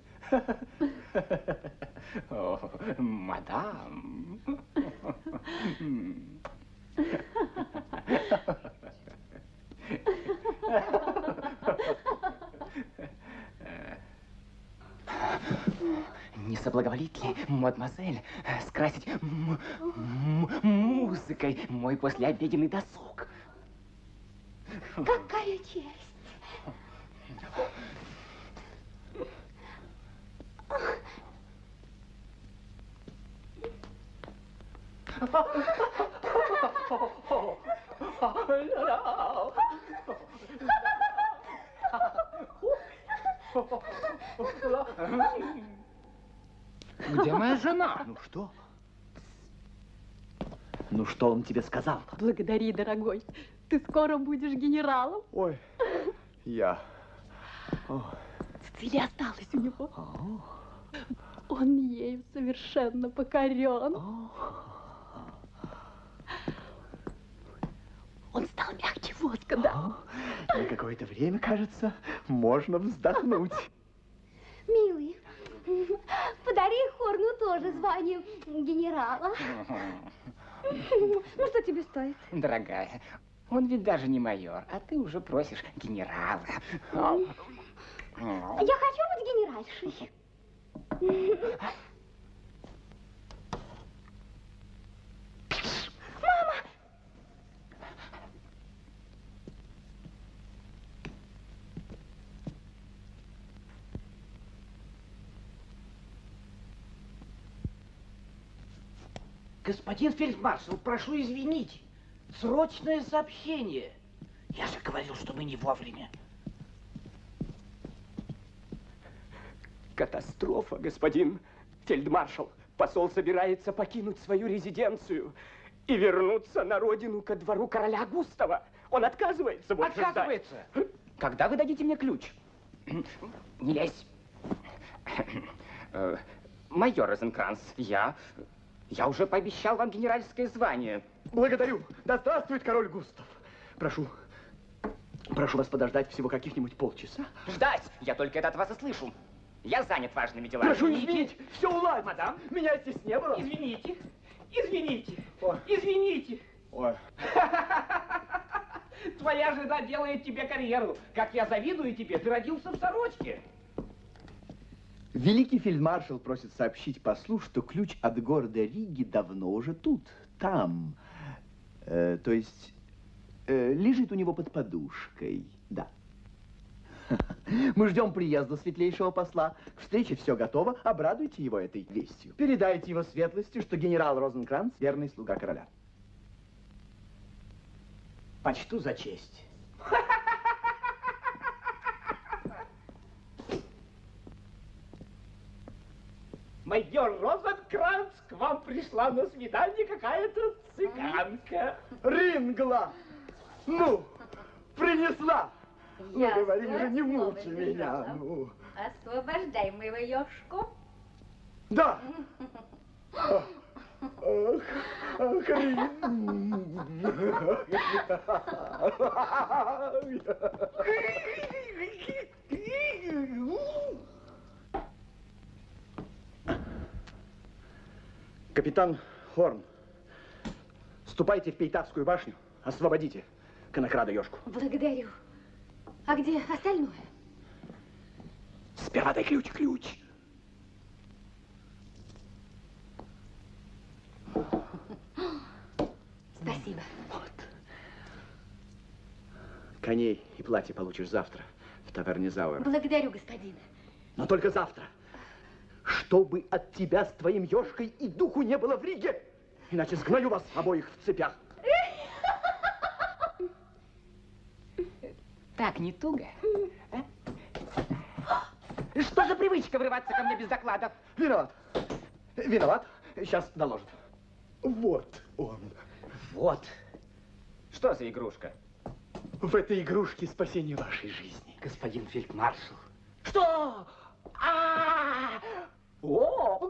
О, мадам. Не соблаговолит ли, мадемуазель, скрасить м м музыкой мой послеобеденный досуг? Какая честь! Где моя жена? Ну что? Ну что он тебе сказал? Благодари, дорогой. Ты скоро будешь генералом. Ой, я... Цицилия осталась у него. Он ею совершенно покорен. Он стал мягче воска, да? На какое-то время, кажется, можно вздохнуть. Милый, подари Хорну тоже звание генерала. Ну, что тебе стоит? Дорогая, он ведь даже не майор, а ты уже просишь генерала. Я хочу быть генеральшей. Мама! Господин фельдмаршал, прошу извинить. Срочное сообщение. Я же говорил, что мы не вовремя. Катастрофа, господин фельдмаршал. Посол собирается покинуть свою резиденцию и вернуться на родину ко двору короля Густава. Он отказывается больше ждать. Отказывается? Когда вы дадите мне ключ? Не лезь. Майор Розенкранц, я... Я уже пообещал вам генеральское звание. Благодарю. Да здравствует король Густав. Прошу, прошу вас подождать всего каких-нибудь полчаса. Ждать! Я только это от вас и слышу. Я занят важными делами. Прошу извинить, все уладится. Мадам, меня здесь не было. Извините, извините, Ой. извините. Ой. Твоя жена делает тебе карьеру. Как я завидую тебе, ты родился в сорочке. Великий фельдмаршал просит сообщить послу, что ключ от города Риги давно уже тут, там. Э, то есть э, лежит у него под подушкой, да. Мы ждем приезда светлейшего посла. Встрече все готово. Обрадуйте его этой вестью. Передайте его светлости, что генерал Розенкранц верный слуга короля. Почту за честь. Майор Розенкранц, к вам пришла на свидание какая-то цыганка. Рингла! Ну, принесла! Я ну, говори уже, не мучи меня. Ну. Освобождай моего ёшку. Да! Ах, ах, Рин. Капитан Хорн, ступайте в Пейтавскую башню, освободите конокрада Ёшку. Благодарю. А где остальное? Сперва дай ключ, ключ. Спасибо. Вот. Коней и платье получишь завтра в таверне Зауэр. Благодарю, господин. Но только завтра. Чтобы от тебя с твоим Ёшкой и духу не было в Риге. Иначе сгною вас обоих в цепях. Так не туго, а? Что за привычка врываться ко мне без докладов? Виноват. Виноват. Сейчас доложат. Вот он. Вот. Что за игрушка? В этой игрушке спасение вашей жизни. Господин фельдмаршал. Что? А! О!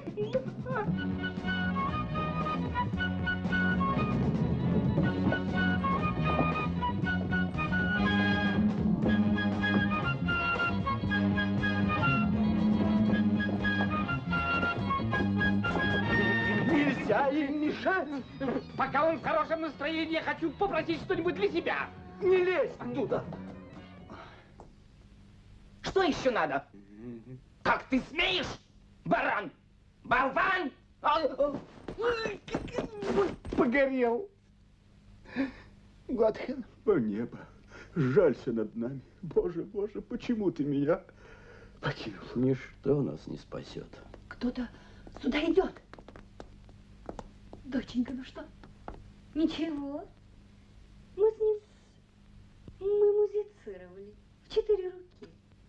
Нельзя им мешать. Пока он в хорошем настроении, я хочу попросить что-нибудь для себя. Не лезь оттуда. Что еще надо? Как ты смеешь, баран? Болван! Погорел. Готхен, о небо, жалься над нами. Боже, Боже, почему ты меня покинул? Ничто нас не спасет. Кто-то сюда идет. Доченька, ну что? Ничего. Мы с ним... Мы музицировали. В четыре руки.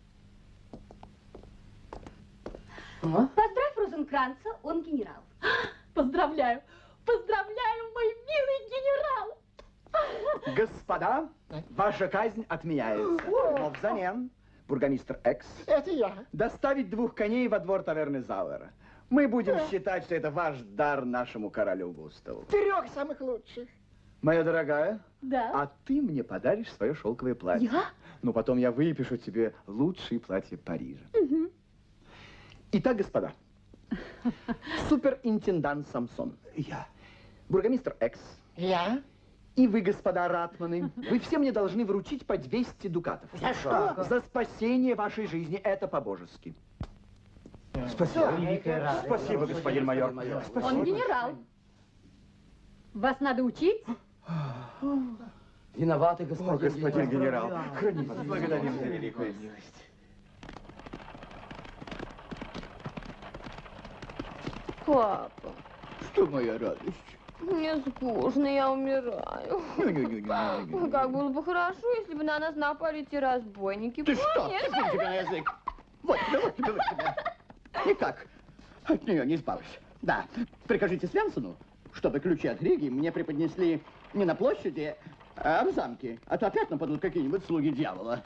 А? Поздравь Розенкранца, он генерал. Поздравляю. Поздравляю, мой милый генерал. Господа, ваша казнь отменяется. Но взамен бургомистр Экс... Это я. Доставить двух коней во двор таверны Зауэра. Мы будем считать, что это ваш дар нашему королю Густаву. Трех самых лучших. Моя дорогая, да? А ты мне подаришь свое шелковое платье. Я? Ну, потом я выпишу тебе лучшие платья Парижа. Угу. Итак, господа, суперинтендант Самсон. Я. Бургомистр Экс. Я. И вы, господа ратманы, вы все мне должны вручить по двести дукатов. За что? За спасение вашей жизни. Это по-божески. Спасибо. Спасибо, господин майор. Спасибо. Он генерал. Вас надо учить? Виноваты, господин, О, господин генерал. генерал. Храни вас. Благодарим за великую милость. Папа, Что моя радость? мне скучно, я умираю. Не-не-не-не. Ой, как было бы хорошо, если бы на нас напали те разбойники. Ты что? Помнишь? Теперь тебе на язык. Вот тебя, вот тебя, вот тебя. Никак. От нее не избавлюсь. Да. Прикажите Свенсону, чтобы ключи от Риги мне преподнесли не на площади, а в замке. А то опять нападут какие-нибудь слуги дьявола.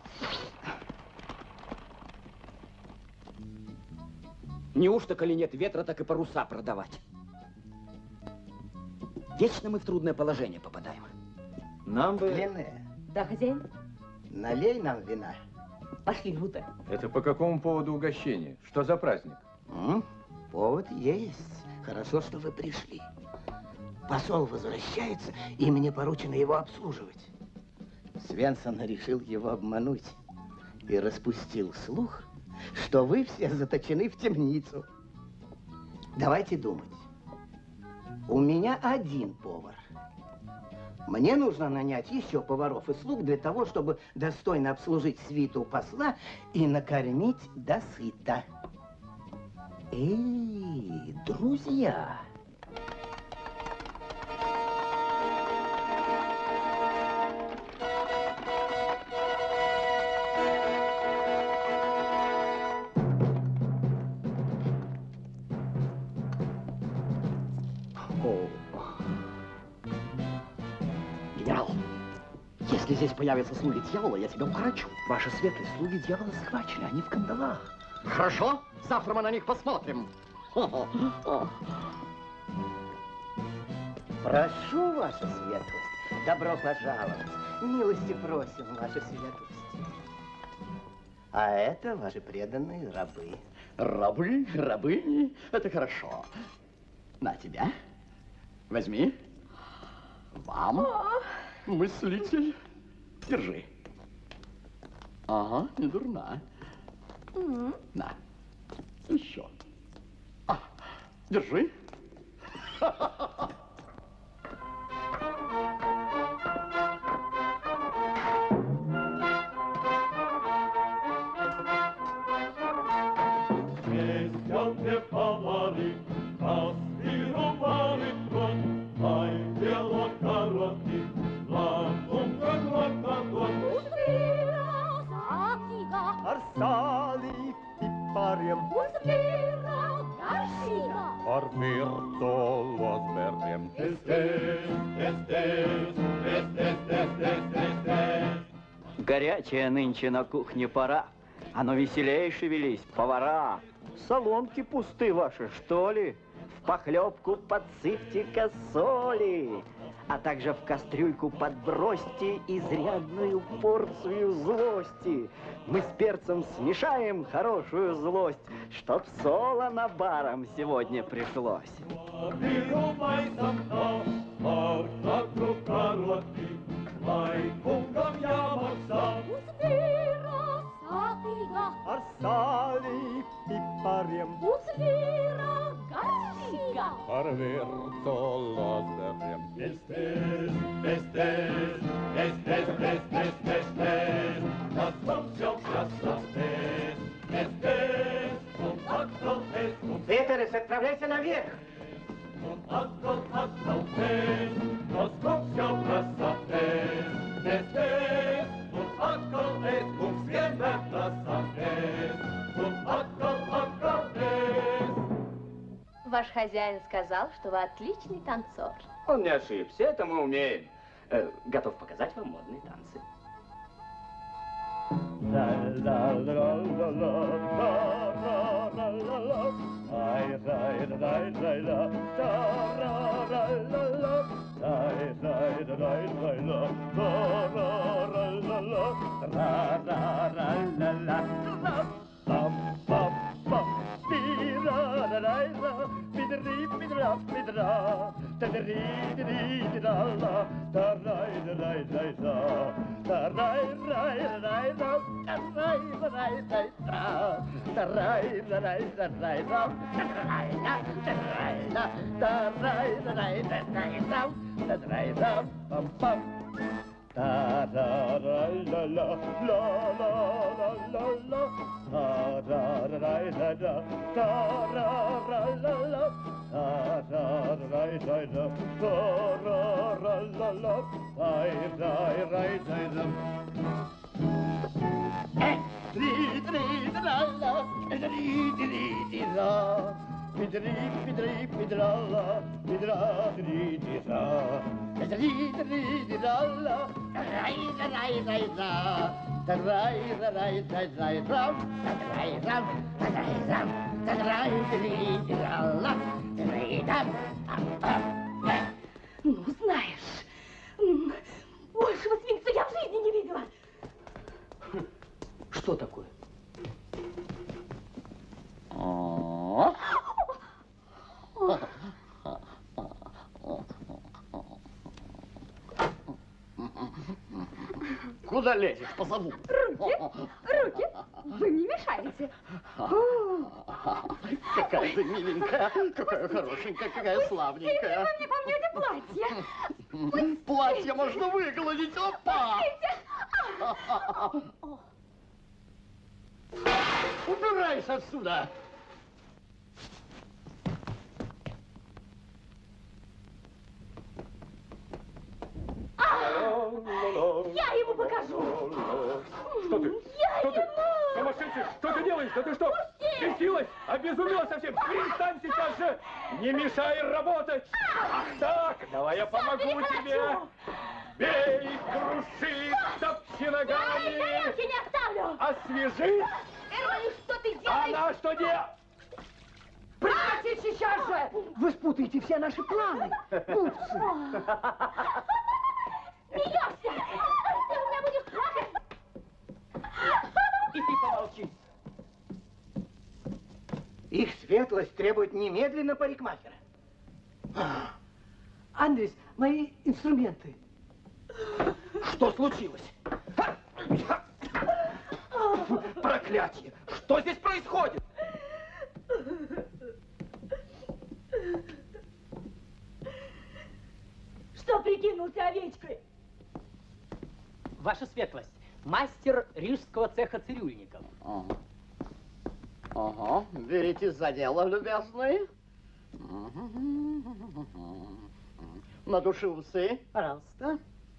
Неужто, коли нет ветра, так и паруса продавать? Вечно мы в трудное положение попадаем. Нам бы... Лене, Да, хозяин? налей нам вина. Пошли внутрь. Это по какому поводу угощение? Что за праздник? М? Повод есть. Хорошо, что вы пришли. Посол возвращается, и мне поручено его обслуживать. Свенсон решил его обмануть и распустил слух, что вы все заточены в темницу. Давайте думать. У меня один повар. Мне нужно нанять еще поваров и слуг для того, чтобы достойно обслужить свиту посла и накормить досыта. Эй, друзья! Генерал, если здесь появятся слуги дьявола, я тебя укорочу. Ваша светлость, слуги дьявола схвачены, они в кандалах. Хорошо, завтра мы на них посмотрим. Прошу, ваша светлость, добро пожаловать. Милости просим, ваша светлость. А это ваши преданные рабы. Рабы, рабыни, это хорошо. На тебя. Возьми. Вам, мыслитель. Держи. Ага, не дурна. На. Еще. А, держи. Крестьянные повары аспировали трон, ай, дело короткий, ладунка, глотка, Арсали пипарем, Армирто лосберем. Эстес, эстес, эстес, эстес, эстес. Горячая нынче на кухне пора, а ну веселей шевелись, повара. Солонки пусты ваши, что ли? В похлебку подсыпьте-ка соли, а также в кастрюльку подбросьте изрядную порцию злости. Мы с перцем смешаем хорошую злость, чтоб солоно барам сегодня пришлось. Арсали пипарем, Арверто лосберем. Эстес, эстес, эстес, эстес, эстес. На том все красотес. Эстес, он аккол, эс, он Петерс, отправляйся наверх. аккол, аккол, эс. На том все красотес. Эстес, он аккол, эс, он света красотес. Он аккол, аккол, эс. Ваш хозяин сказал, что вы отличный танцор. Он не ошибся, это мы умеем. Э, готов показать вам модные танцы. ри-ри-ри-ра-ла, та-рай-рай-рай-ра, та-рай-рай-рай-ра, та-рай-рай-рай-ра, та-рай-рай-рай-ра, та-рай-ра, та-рай-рай-рай-ра, та-рай-ра, пам-пам. Та-ра-рай-ла-ла, ла-ла-ла-ла-ла, та-ра-рай-ла-ла, та-ра-рай-ла-ла, та-ра-рай-ла-ла, та-ра-рай-ла-ла, ай-рай-рай-рай-ла. Ри-ри-ри-ра-ла, ри-ри-ри-ра. Пидри, пидри, пидрала, пидра, дри, дира. Пидри, дри, дирала, рай, рай, рай, ра. Рай, рай, рай, рай, рам, рай, рам, рай, рам, рай, дри, дирала, рай, рам, рам. Ну, знаешь, большего сфинкса я в жизни не видела. Что такое? Куда лезешь? Позову. Руки, руки, вы мне мешаете. Какая ты миленькая, какая хорошенькая, какая славненькая. Вы мне помнете платье? Платье можно выгладить, опа! Убирайся отсюда! Я ему покажу! Что ты? Я Что ты? ему! Сумасшедший! Что ты делаешь? Да ты что? Пусти! Бесилась? Обезумела совсем? Перестань сейчас же! Не мешай работать! Ах так! Давай я помогу тебе! Бей, круши, топчи ногами! Я руки не оставлю! Освежи! Эрман, что ты делаешь? Она что делает? Прекрати сейчас же! Вы спутаете все наши планы. Пупсы. Смеешься! Ты у меня будешь плакать! И ты помолчи. Их светлость требует немедленно парикмахера. Андрес, мои инструменты. Что случилось? Проклятие! Что здесь происходит? Что прикинулся овечкой? Ваша светлость, мастер рижского цеха цирюльников. Ага. Ага. Беритесь за дело, любезные. Надуши усы, пожалуйста.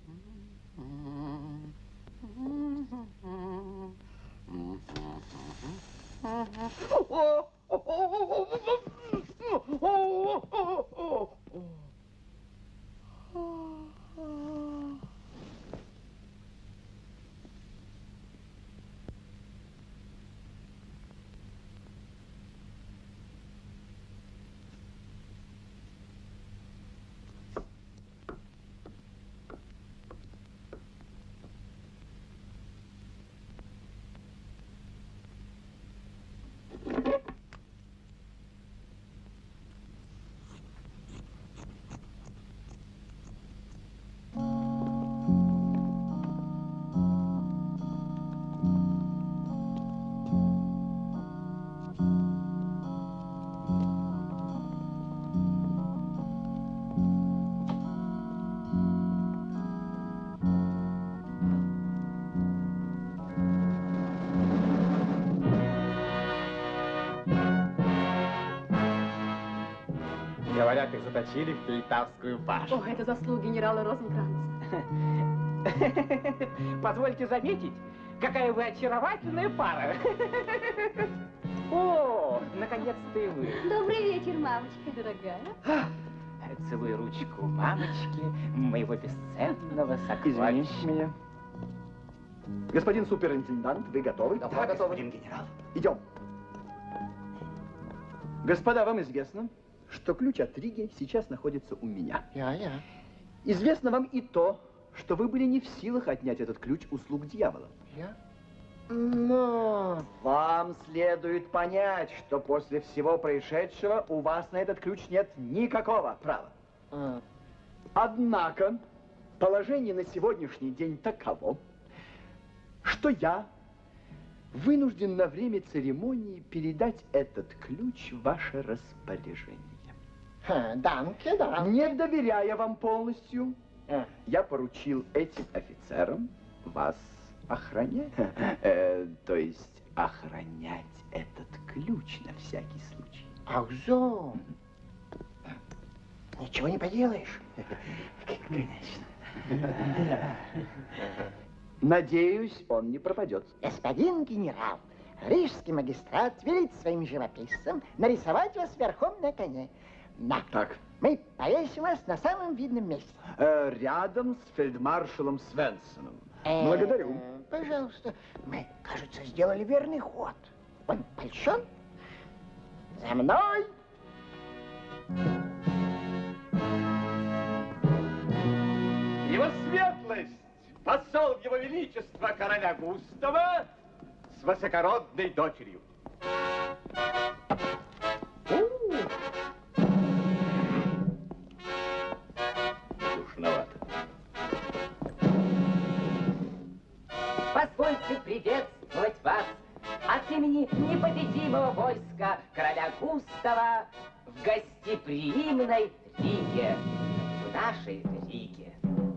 Говорят, их заточили в Полтавскую башню. Ох, это заслуга генерала Розенкранца. Позвольте заметить, какая вы очаровательная пара. О, наконец-то и вы. Добрый вечер, мамочка дорогая. Целую ручку мамочки, моего бесценного сокровища. Извините меня. Господин суперинтендант, вы готовы? Да, да, господин генерал. Идем. Господа, вам известно, что ключ от Риги сейчас находится у меня. Я, я. Известно вам и то, что вы были не в силах отнять этот ключ у слуг дьявола. Я? Но... Вам следует понять, что после всего происшедшего у вас на этот ключ нет никакого права. А, Однако положение на сегодняшний день таково, что я вынужден на время церемонии передать этот ключ в ваше распоряжение. Данке, да. Не доверяя вам полностью, я поручил этим офицерам вас охранять. Э, то есть охранять этот ключ на всякий случай. Ах, зо. Ничего не поделаешь. Конечно. Надеюсь, он не пропадет. Господин генерал, рижский магистрат велит своим живописцам нарисовать вас верхом на коне. Да. Так. Мы повесим вас на самом видном месте. Э, рядом с фельдмаршалом Свенсоном. Э, Благодарю. Пожалуйста. Мы, кажется, сделали верный ход. Он польщен? За мной! Его светлость, посол его величества короля Густава с высокородной дочерью. Душновато. Позвольте приветствовать вас от имени непобедимого войска короля Густава в гостеприимной Риге, в нашей Риге.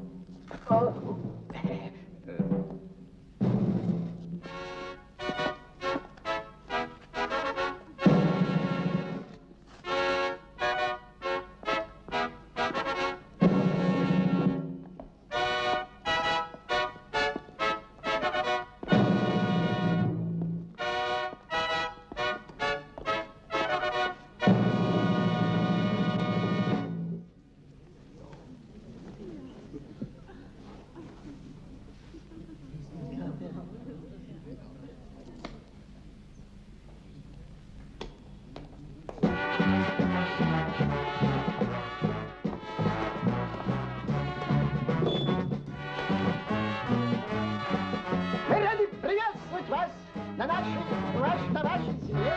Мы рады приветствовать вас на нашей, ваш, на вашей земле.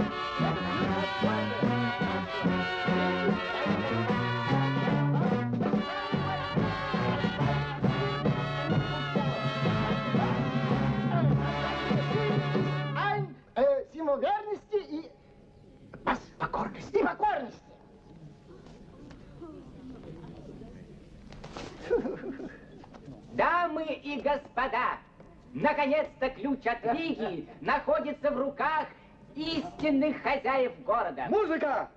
Ein, э, символ верности и пос- покорности. И покорности. Дамы и господа, наконец-то ключ от Риги находится в руках истинных хозяев города. Музыка!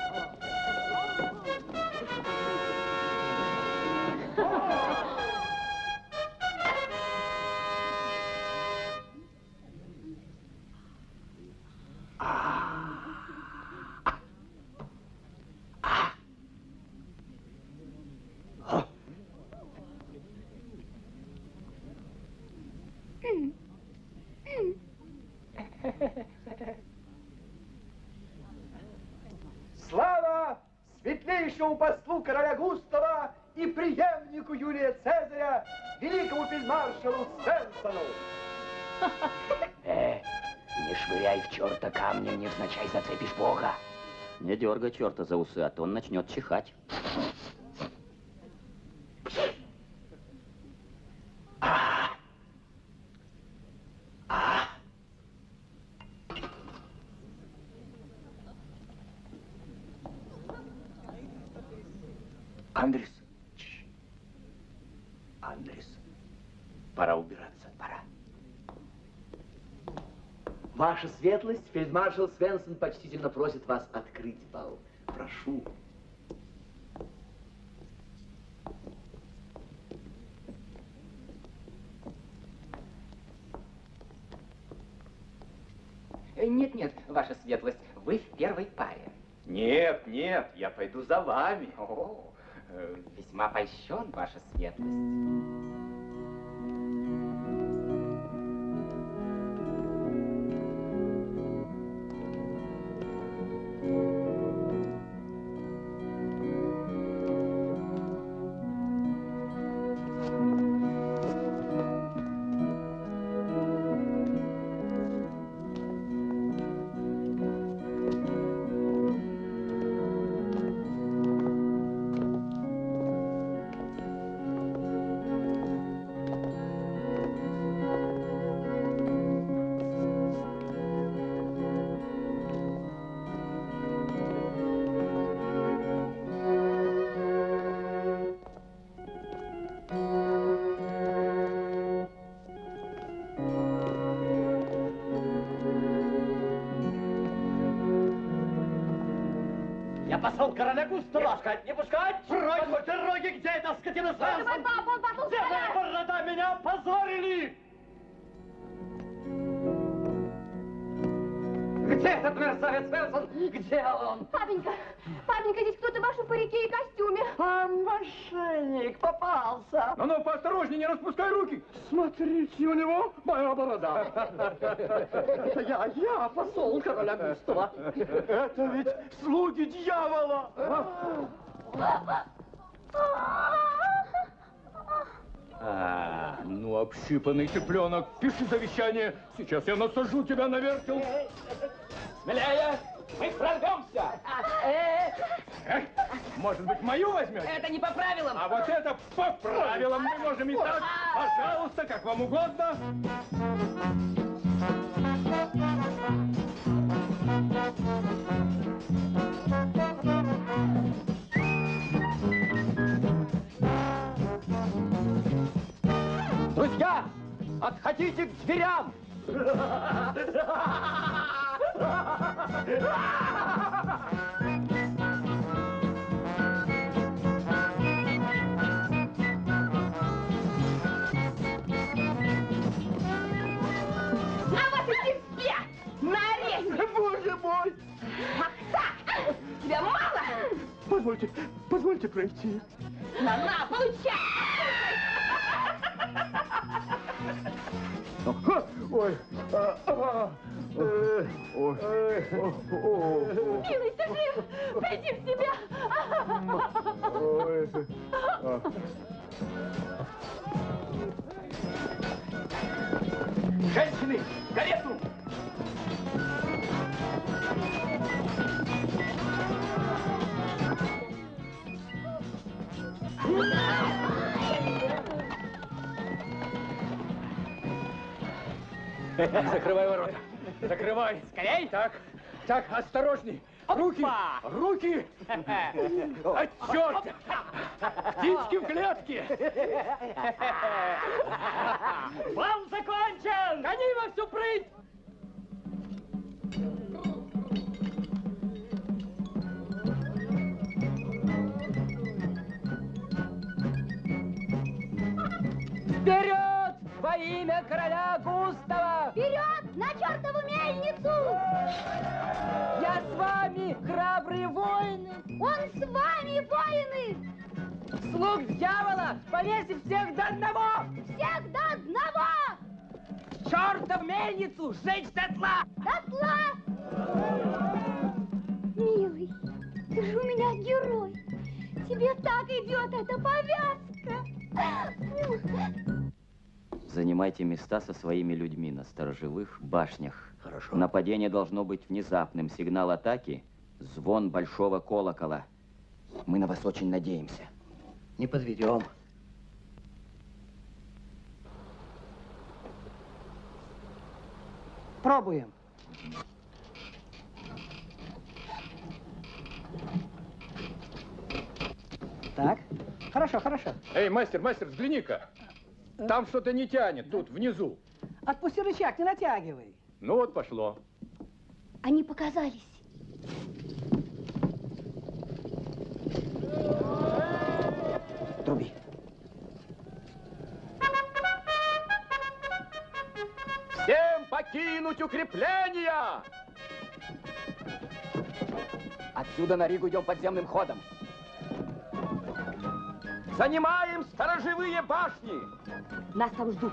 Слава светлейшему послу короля Густава и преемнику Юлия Цезаря, великому фельдмаршалу Свенсону! Э, не швыряй в черта камнем, невзначай зацепишь Бога. Не дергай черта за усы, а то он начнет чихать. Андрес. Андрес. Пора убираться. Пора. Ваша светлость, фельдмаршал Свенсон почтительно просит вас открыть бал. Прошу. Нет-нет, ваша светлость, вы в первой паре. Нет, нет, я пойду за вами. О, э, весьма польщен, ваша светлость. Я посол короля Густава. Не пускать, не пускать! Прочь с дороги, где эта скотина Свенсон? Папа, он пошел Белая борода, меня опозорили! Где этот мерзавец Свенсон? Где он? Папенька, папенька, здесь кто-то в вашем парике и костюме. А, мошенник попался. Ну-ну, поосторожнее, не распускай руки. Смотрите, у него моя борода. Это я, я посол короля Густава. Это ведь слуги дьявола. А, ну, общипанный цыпленок, пиши завещание. Сейчас я насажу тебя на вертел. Смелее, мы прорвемся. Эх, может быть, мою возьмете? Это не по правилам. А вот это по правилам. Мы можем и так. Пожалуйста, как вам угодно. Друзья, отходите к дверям! А вот и тебе! На арене! Боже мой! Ах так! Тебя мало? Позвольте, позвольте пройти. На, на, получай! Ой, а, а, э, ой, о, о, Милый, ты жив! Приди в себя! ой, а. Женщины, в карету! Закрывай ворота. Закрывай. Скорей! Так, так, осторожней. Руки, руки. А, черт! Птички в клетке. Бал закончен! Гони во всю прыть! Вперед! Во имя короля Густава! Вперед! На чертову мельницу! Я с вами, храбрые воины! Он с вами, воины! Слуг дьявола! Повесить всех до одного! Всех до одного! Чертов мельницу! Сжечь дотла! Дотла! Милый, ты же у меня герой. Тебе так идет эта повязка. Занимайте места со своими людьми на сторожевых башнях. Хорошо. Нападение должно быть внезапным. Сигнал атаки – звон большого колокола. Мы на вас очень надеемся. Не подведем. Пробуем. Так, хорошо, хорошо. Эй, мастер, мастер, взгляни-ка. Там что-то не тянет, тут, внизу. Отпусти рычаг, не натягивай. Ну вот, пошло. Они показались. Труби. Всем покинуть укрепления! Отсюда на Ригу идем подземным ходом. Занимаем сторожевые башни! Нас там ждут.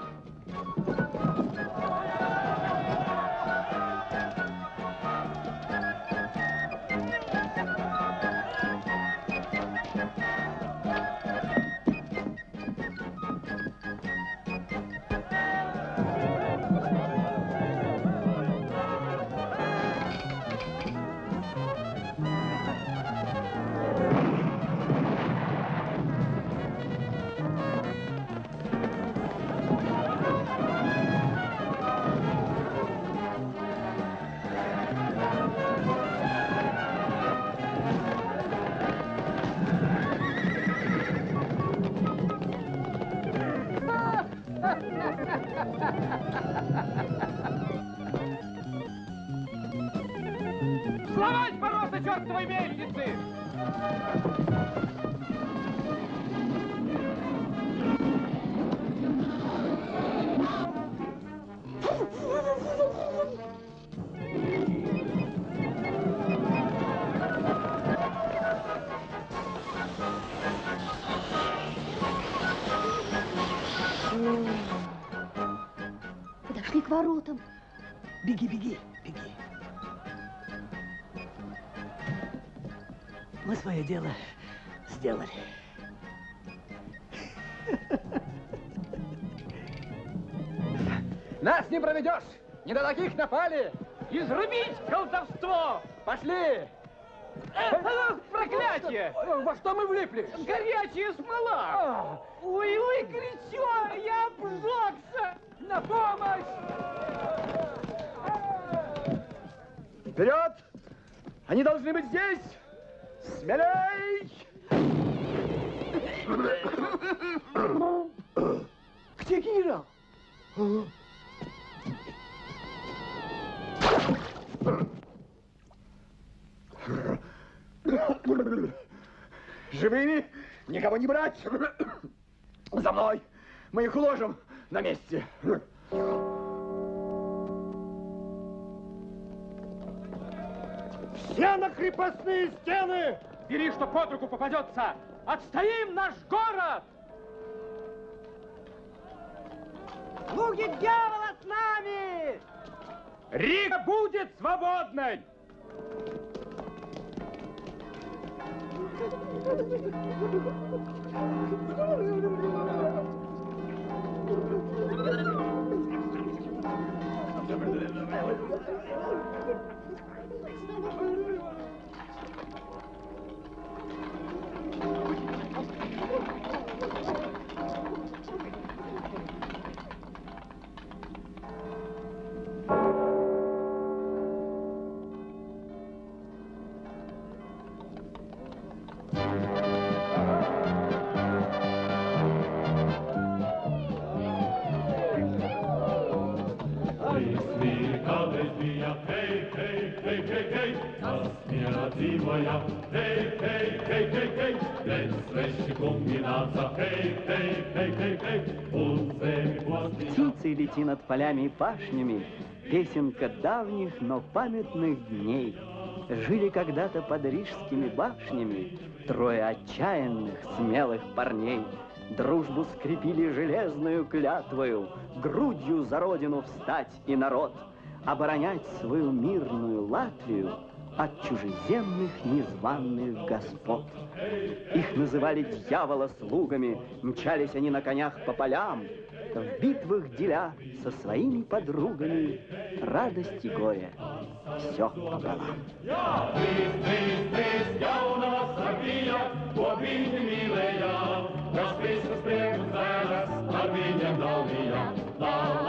Сломать ворота чертовой мельницы! Подошли к воротам. Беги, беги, беги. Мы свое дело сделали. Нас не проведешь! Не до таких напали! Изрубить колдовство! Пошли! Э, проклятие! Во что мы влипли? Горячая смола! Ой, ой, горячо! Я обжегся! На помощь! Вперед! Они должны быть здесь! Смелей! Где генерал? Живыми никого не брать. За мной. Мы их уложим на месте. Все на крепостные стены! Бери, что под руку попадется! Отстоим наш город! Слуги дьявола с нами! Рига будет свободной! Птицей лети над полями и пашнями, песенка давних, но памятных дней. Жили когда-то под рижскими башнями трое отчаянных, смелых парней. Дружбу скрепили железную клятвою, грудью за родину встать и народ, оборонять свою мирную Латвию от чужеземных незваных господ. Их называли дьявола слугами, мчались они на конях по полям, в битвах деля со своими подругами радость и горе все пополам. Ja, trist, trist, trist, ja u nas Srbija, u obitelj mile ja, naš Hristos preko zaraz, Arminjem dolija,